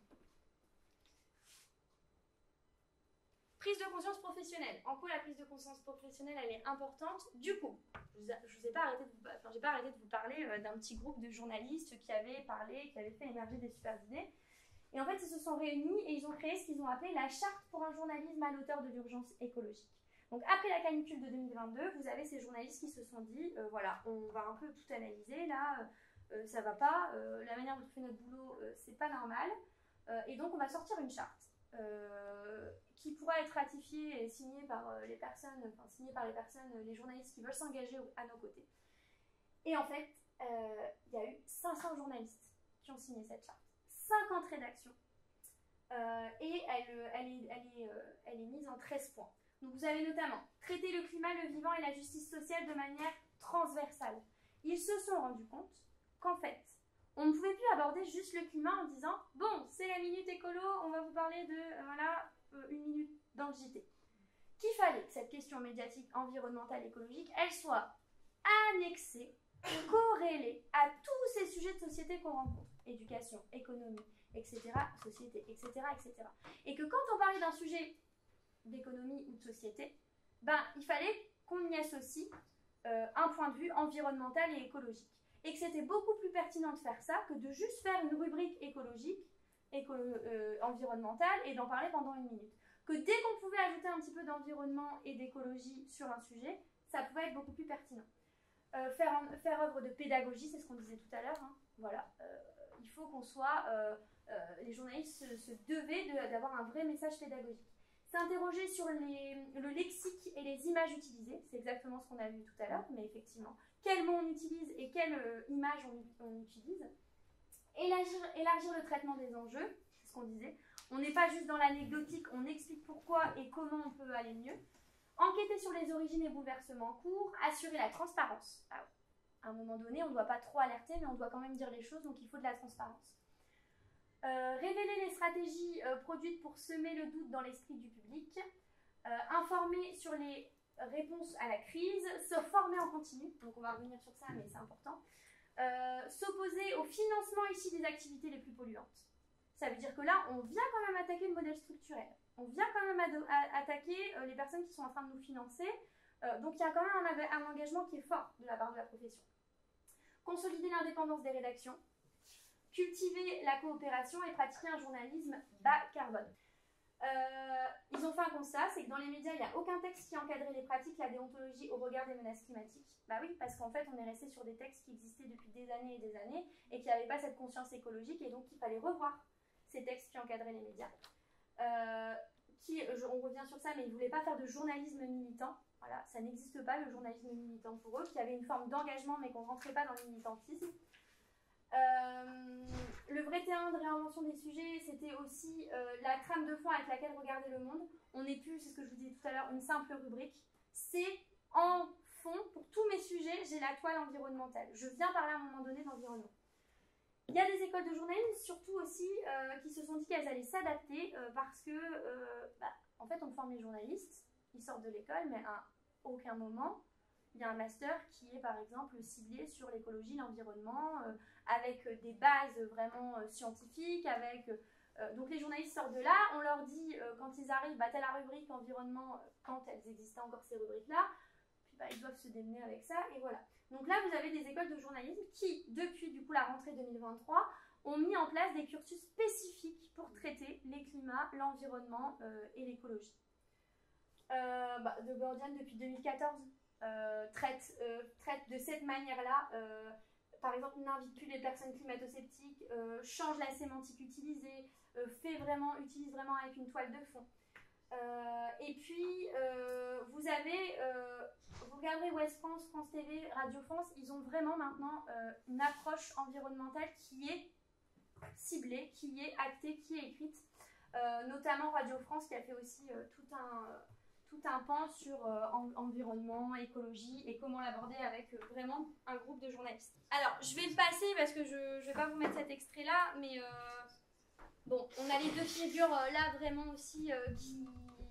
Prise de conscience professionnelle. En quoi la prise de conscience professionnelle, elle est importante? Du coup, je ne vous ai pas arrêté de vous, enfin, j'ai pas arrêté de vous parler euh, d'un petit groupe de journalistes qui avaient parlé, qui avaient fait émerger des super idées. Et en fait, ils se sont réunis et ils ont créé ce qu'ils ont appelé la charte pour un journalisme à l'auteur de l'urgence écologique. Donc après la canicule de deux mille vingt-deux, vous avez ces journalistes qui se sont dit, euh, voilà, on va un peu tout analyser, là, euh, ça va pas, euh, la manière dont on fait notre boulot, euh, c'est pas normal, euh, et donc on va sortir une charte euh, qui pourra être ratifiée et signée par euh, les personnes, enfin signée par les personnes, les journalistes qui veulent s'engager à nos côtés. Et en fait, euh, il y a eu cinq cents journalistes qui ont signé cette charte. cinquante rédactions euh, et elle, elle, est, elle, est, euh, elle est mise en treize points. Donc vous avez notamment traité le climat, le vivant et la justice sociale de manière transversale. Ils se sont rendus compte qu'en fait, on ne pouvait plus aborder juste le climat en disant « Bon, c'est la minute écolo, on va vous parler de, euh, voilà, euh, une minute dans le J T ». Qu'il fallait que cette question médiatique, environnementale, écologique, elle soit annexée, corrélée à tous ces sujets de société qu'on rencontre. Éducation, économie, et cetera, société, et cetera, et cetera. Et que quand on parlait d'un sujet d'économie ou de société, ben, il fallait qu'on y associe euh, un point de vue environnemental et écologique. Et que c'était beaucoup plus pertinent de faire ça que de juste faire une rubrique écologique, éco euh, environnementale, et d'en parler pendant une minute. Que dès qu'on pouvait ajouter un petit peu d'environnement et d'écologie sur un sujet, ça pouvait être beaucoup plus pertinent. Euh, faire, en, faire œuvre de pédagogie, c'est ce qu'on disait tout à l'heure, hein. Voilà. Euh, il faut qu'on soit, euh, euh, les journalistes se, se devaient d'avoir un vrai message pédagogique. S'interroger sur les, le lexique et les images utilisées, c'est exactement ce qu'on a vu tout à l'heure, mais effectivement, quels mots on utilise et quelles euh, images on, on utilise. Élargir, élargir le traitement des enjeux, c'est ce qu'on disait. On n'est pas juste dans l'anecdotique, on explique pourquoi et comment on peut aller mieux. Enquêter sur les origines et bouleversements en cours, assurer la transparence. Ah ouais. À un moment donné, on ne doit pas trop alerter, mais on doit quand même dire les choses, donc il faut de la transparence. Euh, révéler les stratégies euh, produites pour semer le doute dans l'esprit du public, euh, informer sur les réponses à la crise, se former en continu, donc on va revenir sur ça, mais c'est important, euh, s'opposer au financement ici des activités les plus polluantes. Ça veut dire que là, on vient quand même attaquer le modèle structurel, on vient quand même attaquer euh, les personnes qui sont en train de nous financer, euh, donc il y a quand même un, un engagement qui est fort de la part de la profession. Consolider l'indépendance des rédactions, cultiver la coopération et pratiquer un journalisme bas carbone. Euh, ils ont fait un constat, c'est que dans les médias, il n'y a aucun texte qui encadrait les pratiques, la déontologie au regard des menaces climatiques. Bah oui, parce qu'en fait, on est resté sur des textes qui existaient depuis des années et des années et qui n'avaient pas cette conscience écologique, et donc il fallait revoir ces textes qui encadraient les médias. Euh, qui, je, on revient sur ça, mais ils ne voulaient pas faire de journalisme militant. Voilà, ça n'existe pas, le journalisme militant pour eux, qui avait une forme d'engagement, mais qu'on ne rentrait pas dans le militantisme. Euh, le vrai terrain de réinvention des sujets, c'était aussi euh, la trame de fond avec laquelle regarder le monde. On n'est plus, c'est ce que je vous disais tout à l'heure, une simple rubrique. C'est en fond, pour tous mes sujets, j'ai la toile environnementale. Je viens parler à un moment donné d'environnement. Il y a des écoles de journalisme, surtout aussi, euh, qui se sont dit qu'elles allaient s'adapter euh, parce que, euh, bah, en fait, on forme les journalistes, ils sortent de l'école, mais à aucun moment, il y a un master qui est, par exemple, ciblé sur l'écologie, l'environnement, euh, avec des bases vraiment euh, scientifiques, avec... Euh, donc les journalistes sortent de là, on leur dit, euh, quand ils arrivent, bah, t'as la rubrique environnement, euh, quand elles existaient encore ces rubriques-là, puis bah, ils doivent se démener avec ça, et voilà. Donc là, vous avez des écoles de journalisme qui, depuis du coup la rentrée deux mille vingt-trois, ont mis en place des cursus spécifiques pour traiter les climats, l'environnement euh, et l'écologie. Euh, bah, The Guardian, depuis deux mille quatorze, euh, traite, euh, traite de cette manière-là. Euh, par exemple, n'invite plus les personnes climato-sceptiques, euh, change la sémantique utilisée, euh, fait vraiment, utilise vraiment avec une toile de fond. Euh, et puis, euh, vous avez, euh, vous regarderez Ouest France, France T V, Radio France, ils ont vraiment maintenant euh, une approche environnementale qui est ciblée, qui est actée, qui est écrite, euh, notamment Radio France qui a fait aussi euh, tout un, tout un pan sur euh, en, environnement, écologie et comment l'aborder avec euh, vraiment un groupe de journalistes. Alors, je vais le passer parce que je ne vais pas vous mettre cet extrait-là, mais euh, bon, on a les deux figures euh, là vraiment aussi euh, qui,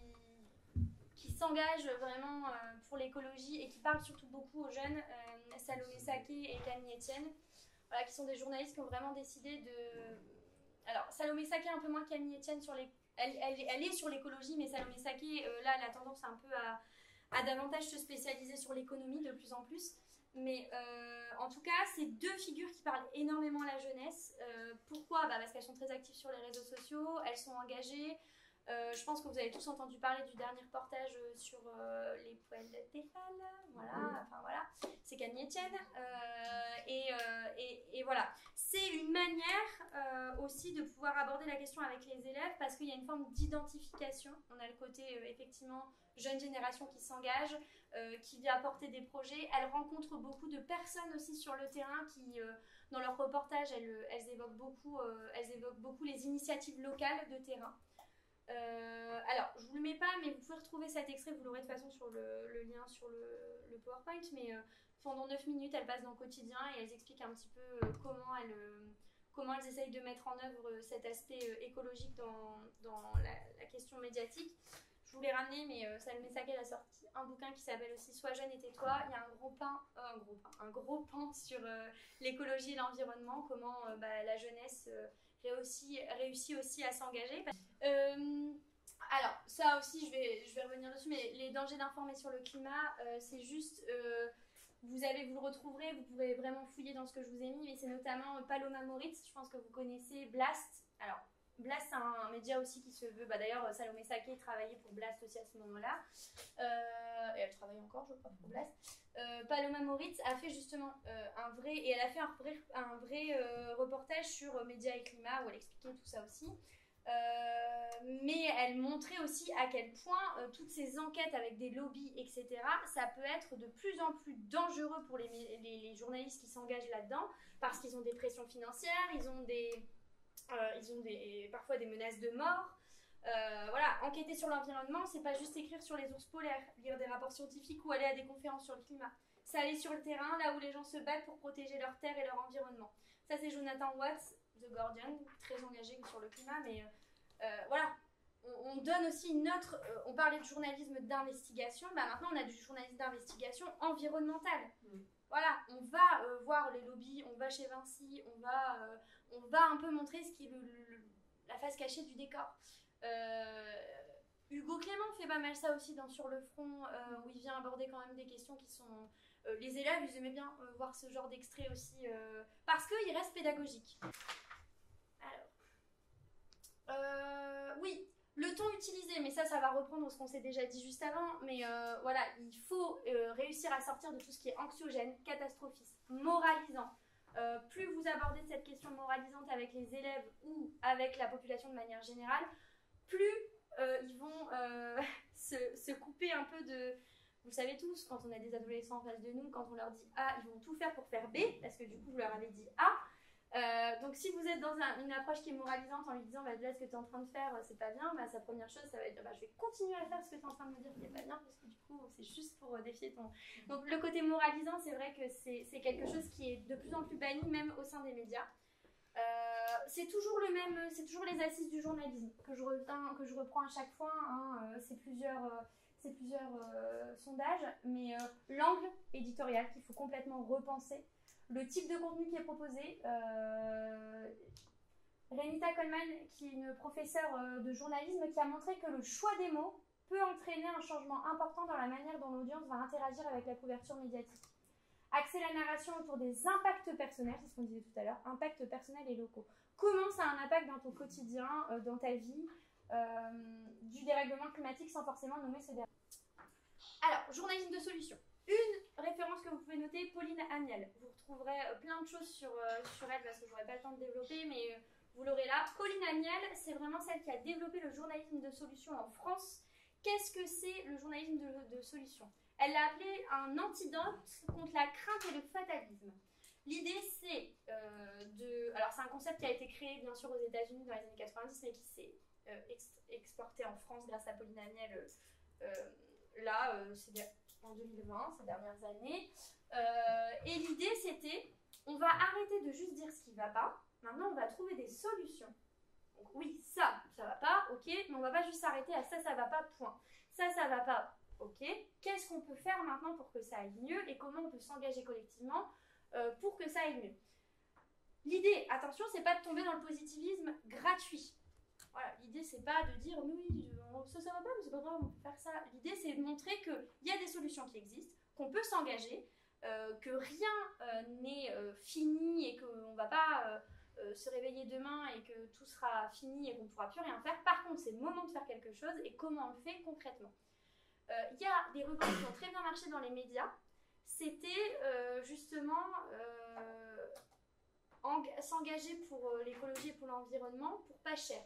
qui s'engagent vraiment euh, pour l'écologie et qui parlent surtout beaucoup aux jeunes, euh, Salomé Saké et Camille Etienne, voilà, qui sont des journalistes qui ont vraiment décidé de... Alors, Salomé Saké un peu moins que Camille Etienne sur les... Elle, elle, elle est sur l'écologie, mais Salomé Saké, euh, là, elle a tendance un peu à, à davantage se spécialiser sur l'économie de plus en plus. Mais euh, en tout cas, c'est deux figures qui parlent énormément à la jeunesse. Euh, pourquoi bah parce qu'elles sont très actives sur les réseaux sociaux, elles sont engagées. Euh, je pense que vous avez tous entendu parler du dernier reportage sur euh, les poêles Tefal. Voilà, enfin voilà, c'est Camille Etienne. Euh, et, euh, et, et voilà, c'est une manière euh, aussi de pouvoir aborder la question avec les élèves parce qu'il y a une forme d'identification. On a le côté euh, effectivement jeune génération qui s'engage, euh, qui vient apporter des projets. Elles rencontrent beaucoup de personnes aussi sur le terrain qui, euh, dans leurs reportages, elles, elles, évoquent beaucoup, euh, elles évoquent beaucoup les initiatives locales de terrain. Euh, alors, je vous le mets pas, mais vous pouvez retrouver cet extrait, vous l'aurez de toute façon sur le, le lien sur le, le PowerPoint, mais euh, pendant neuf minutes, elles passent dans le quotidien et elles expliquent un petit peu euh, comment, elles, euh, comment elles essayent de mettre en œuvre euh, cet aspect euh, écologique dans, dans la, la question médiatique. Je vous l'ai ramené, mais euh, Salomé Saké a sorti un bouquin qui s'appelle aussi Sois jeune et tais-toi. Il y a un gros pan, euh, un gros pan, un gros pan sur euh, l'écologie et l'environnement, comment euh, bah, la jeunesse euh, réussit, réussit aussi à s'engager. Euh, alors, ça aussi, je vais, je vais revenir dessus, mais les dangers d'informer sur le climat, euh, c'est juste, euh, vous, avez, vous le retrouverez, vous pourrez vraiment fouiller dans ce que je vous ai mis, mais c'est notamment Paloma Moritz, je pense que vous connaissez, Blast. Alors, Blast, c'est un média aussi qui se veut, bah, d'ailleurs, Salomé Saké travaillait pour Blast aussi à ce moment-là, euh, et elle travaille encore, je crois, pour Blast. Euh, Paloma Moritz a fait justement euh, un vrai, et elle a fait un vrai, un vrai euh, reportage sur euh, médias et climat, où elle expliquait tout ça aussi. Euh, mais elle montrait aussi à quel point euh, toutes ces enquêtes avec des lobbies, et cetera, ça peut être de plus en plus dangereux pour les, les, les journalistes qui s'engagent là-dedans, parce qu'ils ont des pressions financières, ils ont, des, euh, ils ont des, parfois des menaces de mort. Euh, voilà, enquêter sur l'environnement, c'est pas juste écrire sur les ours polaires, lire des rapports scientifiques ou aller à des conférences sur le climat. C'est aller sur le terrain, là où les gens se battent pour protéger leur terre et leur environnement. Ça, c'est Jonathan Watts, The Guardian, très engagé sur le climat, mais euh, voilà, on, on donne aussi une autre... Euh, on parlait de journalisme d'investigation, bah maintenant on a du journalisme d'investigation environnementale. Mmh. Voilà, on va euh, voir les lobbies, on va chez Vinci, on va, euh, on va un peu montrer ce qui est le, le, la face cachée du décor. Euh, Hugo Clément fait pas mal ça aussi dans Sur le front, euh, où il vient aborder quand même des questions qui sont... Euh, les élèves, ils aimaient bien euh, voir ce genre d'extrait aussi, euh, parce qu'il reste pédagogique. Alors, euh, oui, le ton utilisé, mais ça, ça va reprendre ce qu'on s'est déjà dit juste avant, mais euh, voilà, il faut euh, réussir à sortir de tout ce qui est anxiogène, catastrophiste, moralisant. Euh, plus vous abordez cette question moralisante avec les élèves ou avec la population de manière générale, plus euh, ils vont euh, se, se couper un peu de... Vous le savez tous, quand on a des adolescents en face de nous, quand on leur dit A, ils vont tout faire pour faire B, parce que du coup, vous leur avez dit A. Euh, donc, si vous êtes dans un, une approche qui est moralisante en lui disant bah, là, ce que tu es en train de faire, c'est pas bien, bah, sa première chose, ça va être bah, je vais continuer à faire ce que tu es en train de me dire qui est pas bien, parce que du coup, c'est juste pour défier ton. Donc, le côté moralisant, c'est vrai que c'est quelque chose qui est de plus en plus banni, même au sein des médias. Euh, c'est toujours le même, c'est toujours les assises du journalisme que je, reviens, que je reprends à chaque fois. Hein, euh, c'est plusieurs. Euh, C'est plusieurs euh, sondages, mais euh, l'angle éditorial qu'il faut complètement repenser, le type de contenu qui est proposé. Euh, Renita Coleman, qui est une professeure euh, de journalisme, qui a montré que le choix des mots peut entraîner un changement important dans la manière dont l'audience va interagir avec la couverture médiatique. Axer la narration autour des impacts personnels, c'est ce qu'on disait tout à l'heure, impacts personnels et locaux. Comment ça a un impact dans ton quotidien, euh, dans ta vie, euh, du dérèglement climatique sans forcément nommer ce dérèglement. Alors, journalisme de solution. Une référence que vous pouvez noter, Pauline Amiel. Vous retrouverez plein de choses sur, euh, sur elle parce que je n'aurai pas le temps de développer, mais euh, vous l'aurez là. Pauline Amiel, c'est vraiment celle qui a développé le journalisme de solution en France. Qu'est-ce que c'est le journalisme de, de solution? Elle l'a appelé un antidote contre la crainte et le fatalisme. L'idée, c'est euh, de... Alors, c'est un concept qui a été créé, bien sûr, aux États-Unis dans les années quatre-vingt-dix, mais qui s'est euh, ex exporté en France grâce à Pauline Amiel euh, là, euh, c'est en deux mille vingt, ces dernières années. Euh, et l'idée, c'était, on va arrêter de juste dire ce qui ne va pas. Maintenant, on va trouver des solutions. Donc oui, ça, ça va pas, ok, mais on va pas juste s'arrêter à ça, ça va pas, point. Ça, ça va pas, ok. Qu'est-ce qu'on peut faire maintenant pour que ça aille mieux et comment on peut s'engager collectivement euh, pour que ça aille mieux. L'idée, attention, c'est pas de tomber dans le positivisme gratuit. Voilà, l'idée, c'est pas de dire, oui, ça, ça va pas, mais c'est pas grave, on peut faire ça. L'idée, c'est de montrer qu'il y a des solutions qui existent, qu'on peut s'engager, euh, que rien euh, n'est euh, fini et qu'on va pas... Euh, Euh, se réveiller demain et que tout sera fini et qu'on ne pourra plus rien faire. Par contre, c'est le moment de faire quelque chose et comment on le fait concrètement. Il euh, y a des rubriques qui ont très bien marché dans les médias. C'était euh, justement euh, s'engager pour euh, l'écologie et pour l'environnement pour pas cher.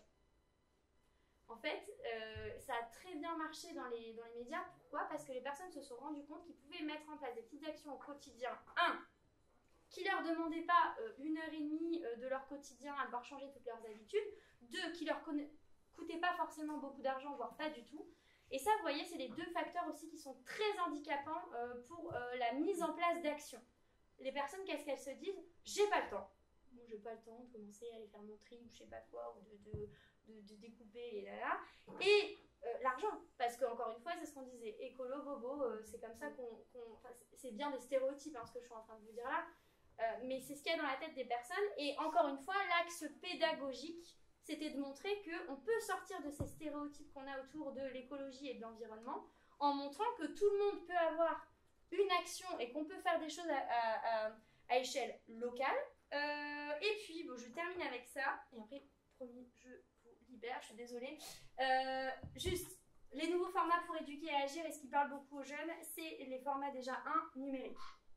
En fait, euh, ça a très bien marché dans les, dans les médias. Pourquoi? Parce que les personnes se sont rendues compte qu'ils pouvaient mettre en place des petites actions au quotidien. Un, qui ne leur demandaient pas euh, une heure et demie euh, de leur quotidien à devoir changer toutes leurs habitudes. Deux, qui ne leur coûtaient pas forcément beaucoup d'argent, voire pas du tout. Et ça, vous voyez, c'est les deux facteurs aussi qui sont très handicapants euh, pour euh, la mise en place d'actions. Les personnes, qu'est-ce qu'elles se disent? J'ai pas le temps. Bon, j'ai pas le temps de commencer à aller faire mon tri ou je sais pas quoi, ou de, de, de, de découper et là là. Et euh, l'argent, parce qu'encore une fois, c'est ce qu'on disait, écolo, bobo, euh, c'est comme ça qu'on... qu'on enfin, c'est bien des stéréotypes, hein, ce que je suis en train de vous dire là. Euh, mais c'est ce qu'il y a dans la tête des personnes. Et encore une fois, l'axe pédagogique, c'était de montrer qu'on peut sortir de ces stéréotypes qu'on a autour de l'écologie et de l'environnement en montrant que tout le monde peut avoir une action et qu'on peut faire des choses à, à, à, à échelle locale. Euh, et puis, bon, je termine avec ça. Et après, promis, je vous libère, je suis désolée. Euh, juste, les nouveaux formats pour éduquer et agir, et ce qui parle beaucoup aux jeunes, c'est les formats déjà un, numériques.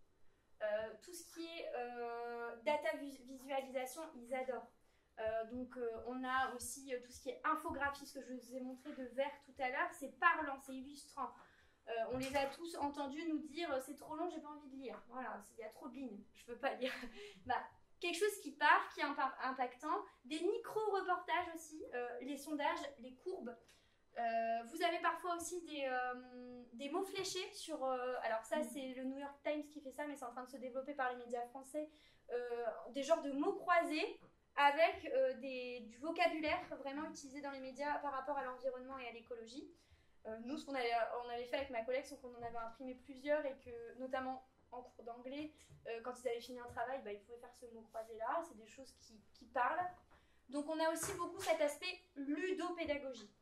Euh, tout ce qui est euh, data visualisation, ils adorent. Euh, donc euh, on a aussi euh, tout ce qui est infographie, ce que je vous ai montré de vert tout à l'heure, c'est parlant, c'est illustrant. Euh, on les a tous entendus nous dire c'est trop long, j'ai pas envie de lire. Voilà, il y a trop de lignes, je peux pas lire. Bah, quelque chose qui part, qui est impactant, des micro-reportages aussi, euh, les sondages, les courbes. Euh, vous avez parfois aussi des, euh, des mots fléchés sur... Euh, alors ça, c'est le New York Times qui fait ça, mais c'est en train de se développer par les médias français. Euh, des genres de mots croisés avec euh, des, du vocabulaire vraiment utilisé dans les médias par rapport à l'environnement et à l'écologie. Euh, nous, ce qu'on avait, on avait fait avec ma collègue, c'est qu'on en avait imprimé plusieurs et que, notamment en cours d'anglais, euh, quand ils avaient fini un travail, bah, ils pouvaient faire ce mot croisé-là. C'est des choses qui, qui parlent. Donc on a aussi beaucoup cet aspect ludopédagogie.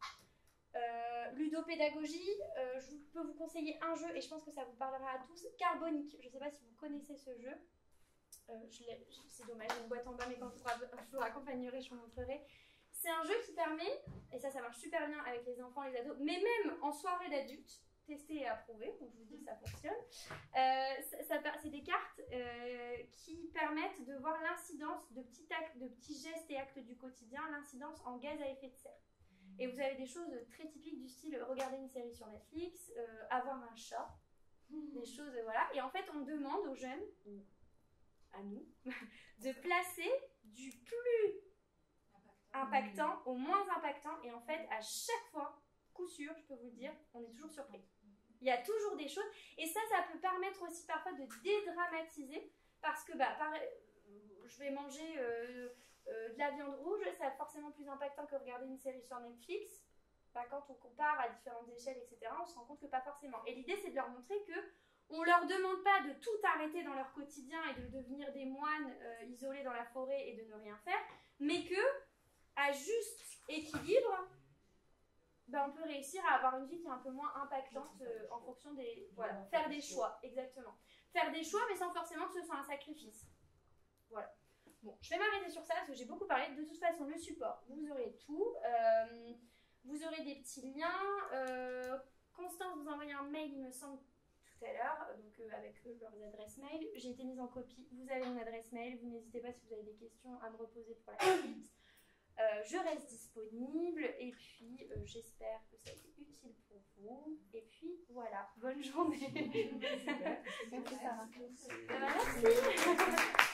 Euh, ludopédagogie, euh, je peux vous conseiller un jeu et je pense que ça vous parlera à tous, Carbonique. Je ne sais pas si vous connaissez ce jeu. Euh, c'est dommage, j'ai une boîte en bas, mais quand je vous raccompagnerai, je vous montrerai. C'est un jeu qui permet, et ça, ça marche super bien avec les enfants, les ados, mais même en soirée d'adultes, testé et approuvé, donc je vous dis que ça fonctionne. Euh, ça, ça, c'est des cartes euh, qui permettent de voir l'incidence de petits, actes, de petits gestes et actes du quotidien, l'incidence en gaz à effet de serre. Et vous avez des choses très typiques du style regarder une série sur Netflix, euh, avoir un chat, des choses, voilà. Et en fait, on demande aux jeunes, à nous, de placer du plus impactant au moins impactant. Et en fait, à chaque fois, coup sûr, je peux vous le dire, on est toujours surpris. Il y a toujours des choses. Et ça, ça peut permettre aussi parfois de dédramatiser. Parce que, bah, pareil, je vais manger... Euh, Euh, de la viande rouge, c'est forcément plus impactant que regarder une série sur Netflix. Bah, quand on compare à différentes échelles, et cetera, on se rend compte que pas forcément. Et l'idée, c'est de leur montrer que on leur demande pas de tout arrêter dans leur quotidien et de devenir des moines euh, isolés dans la forêt et de ne rien faire, mais que, à juste équilibre, bah, on peut réussir à avoir une vie qui est un peu moins impactante euh, en fonction des... Voilà, faire des choix, exactement. Faire des choix, mais sans forcément que ce soit un sacrifice. Voilà. Bon, je vais m'arrêter sur ça parce que j'ai beaucoup parlé. De toute façon, le support, vous aurez tout. Euh, vous aurez des petits liens. Euh, Constance vous a envoyé un mail, il me semble, tout à l'heure, donc euh, avec eux, leurs adresses mail. J'ai été mise en copie. Vous avez mon adresse mail. Vous n'hésitez pas si vous avez des questions à me reposer pour la suite. Euh, je reste disponible et puis euh, j'espère que ça a été utile pour vous. Et puis voilà, bonne journée. Merci Sarah. Merci.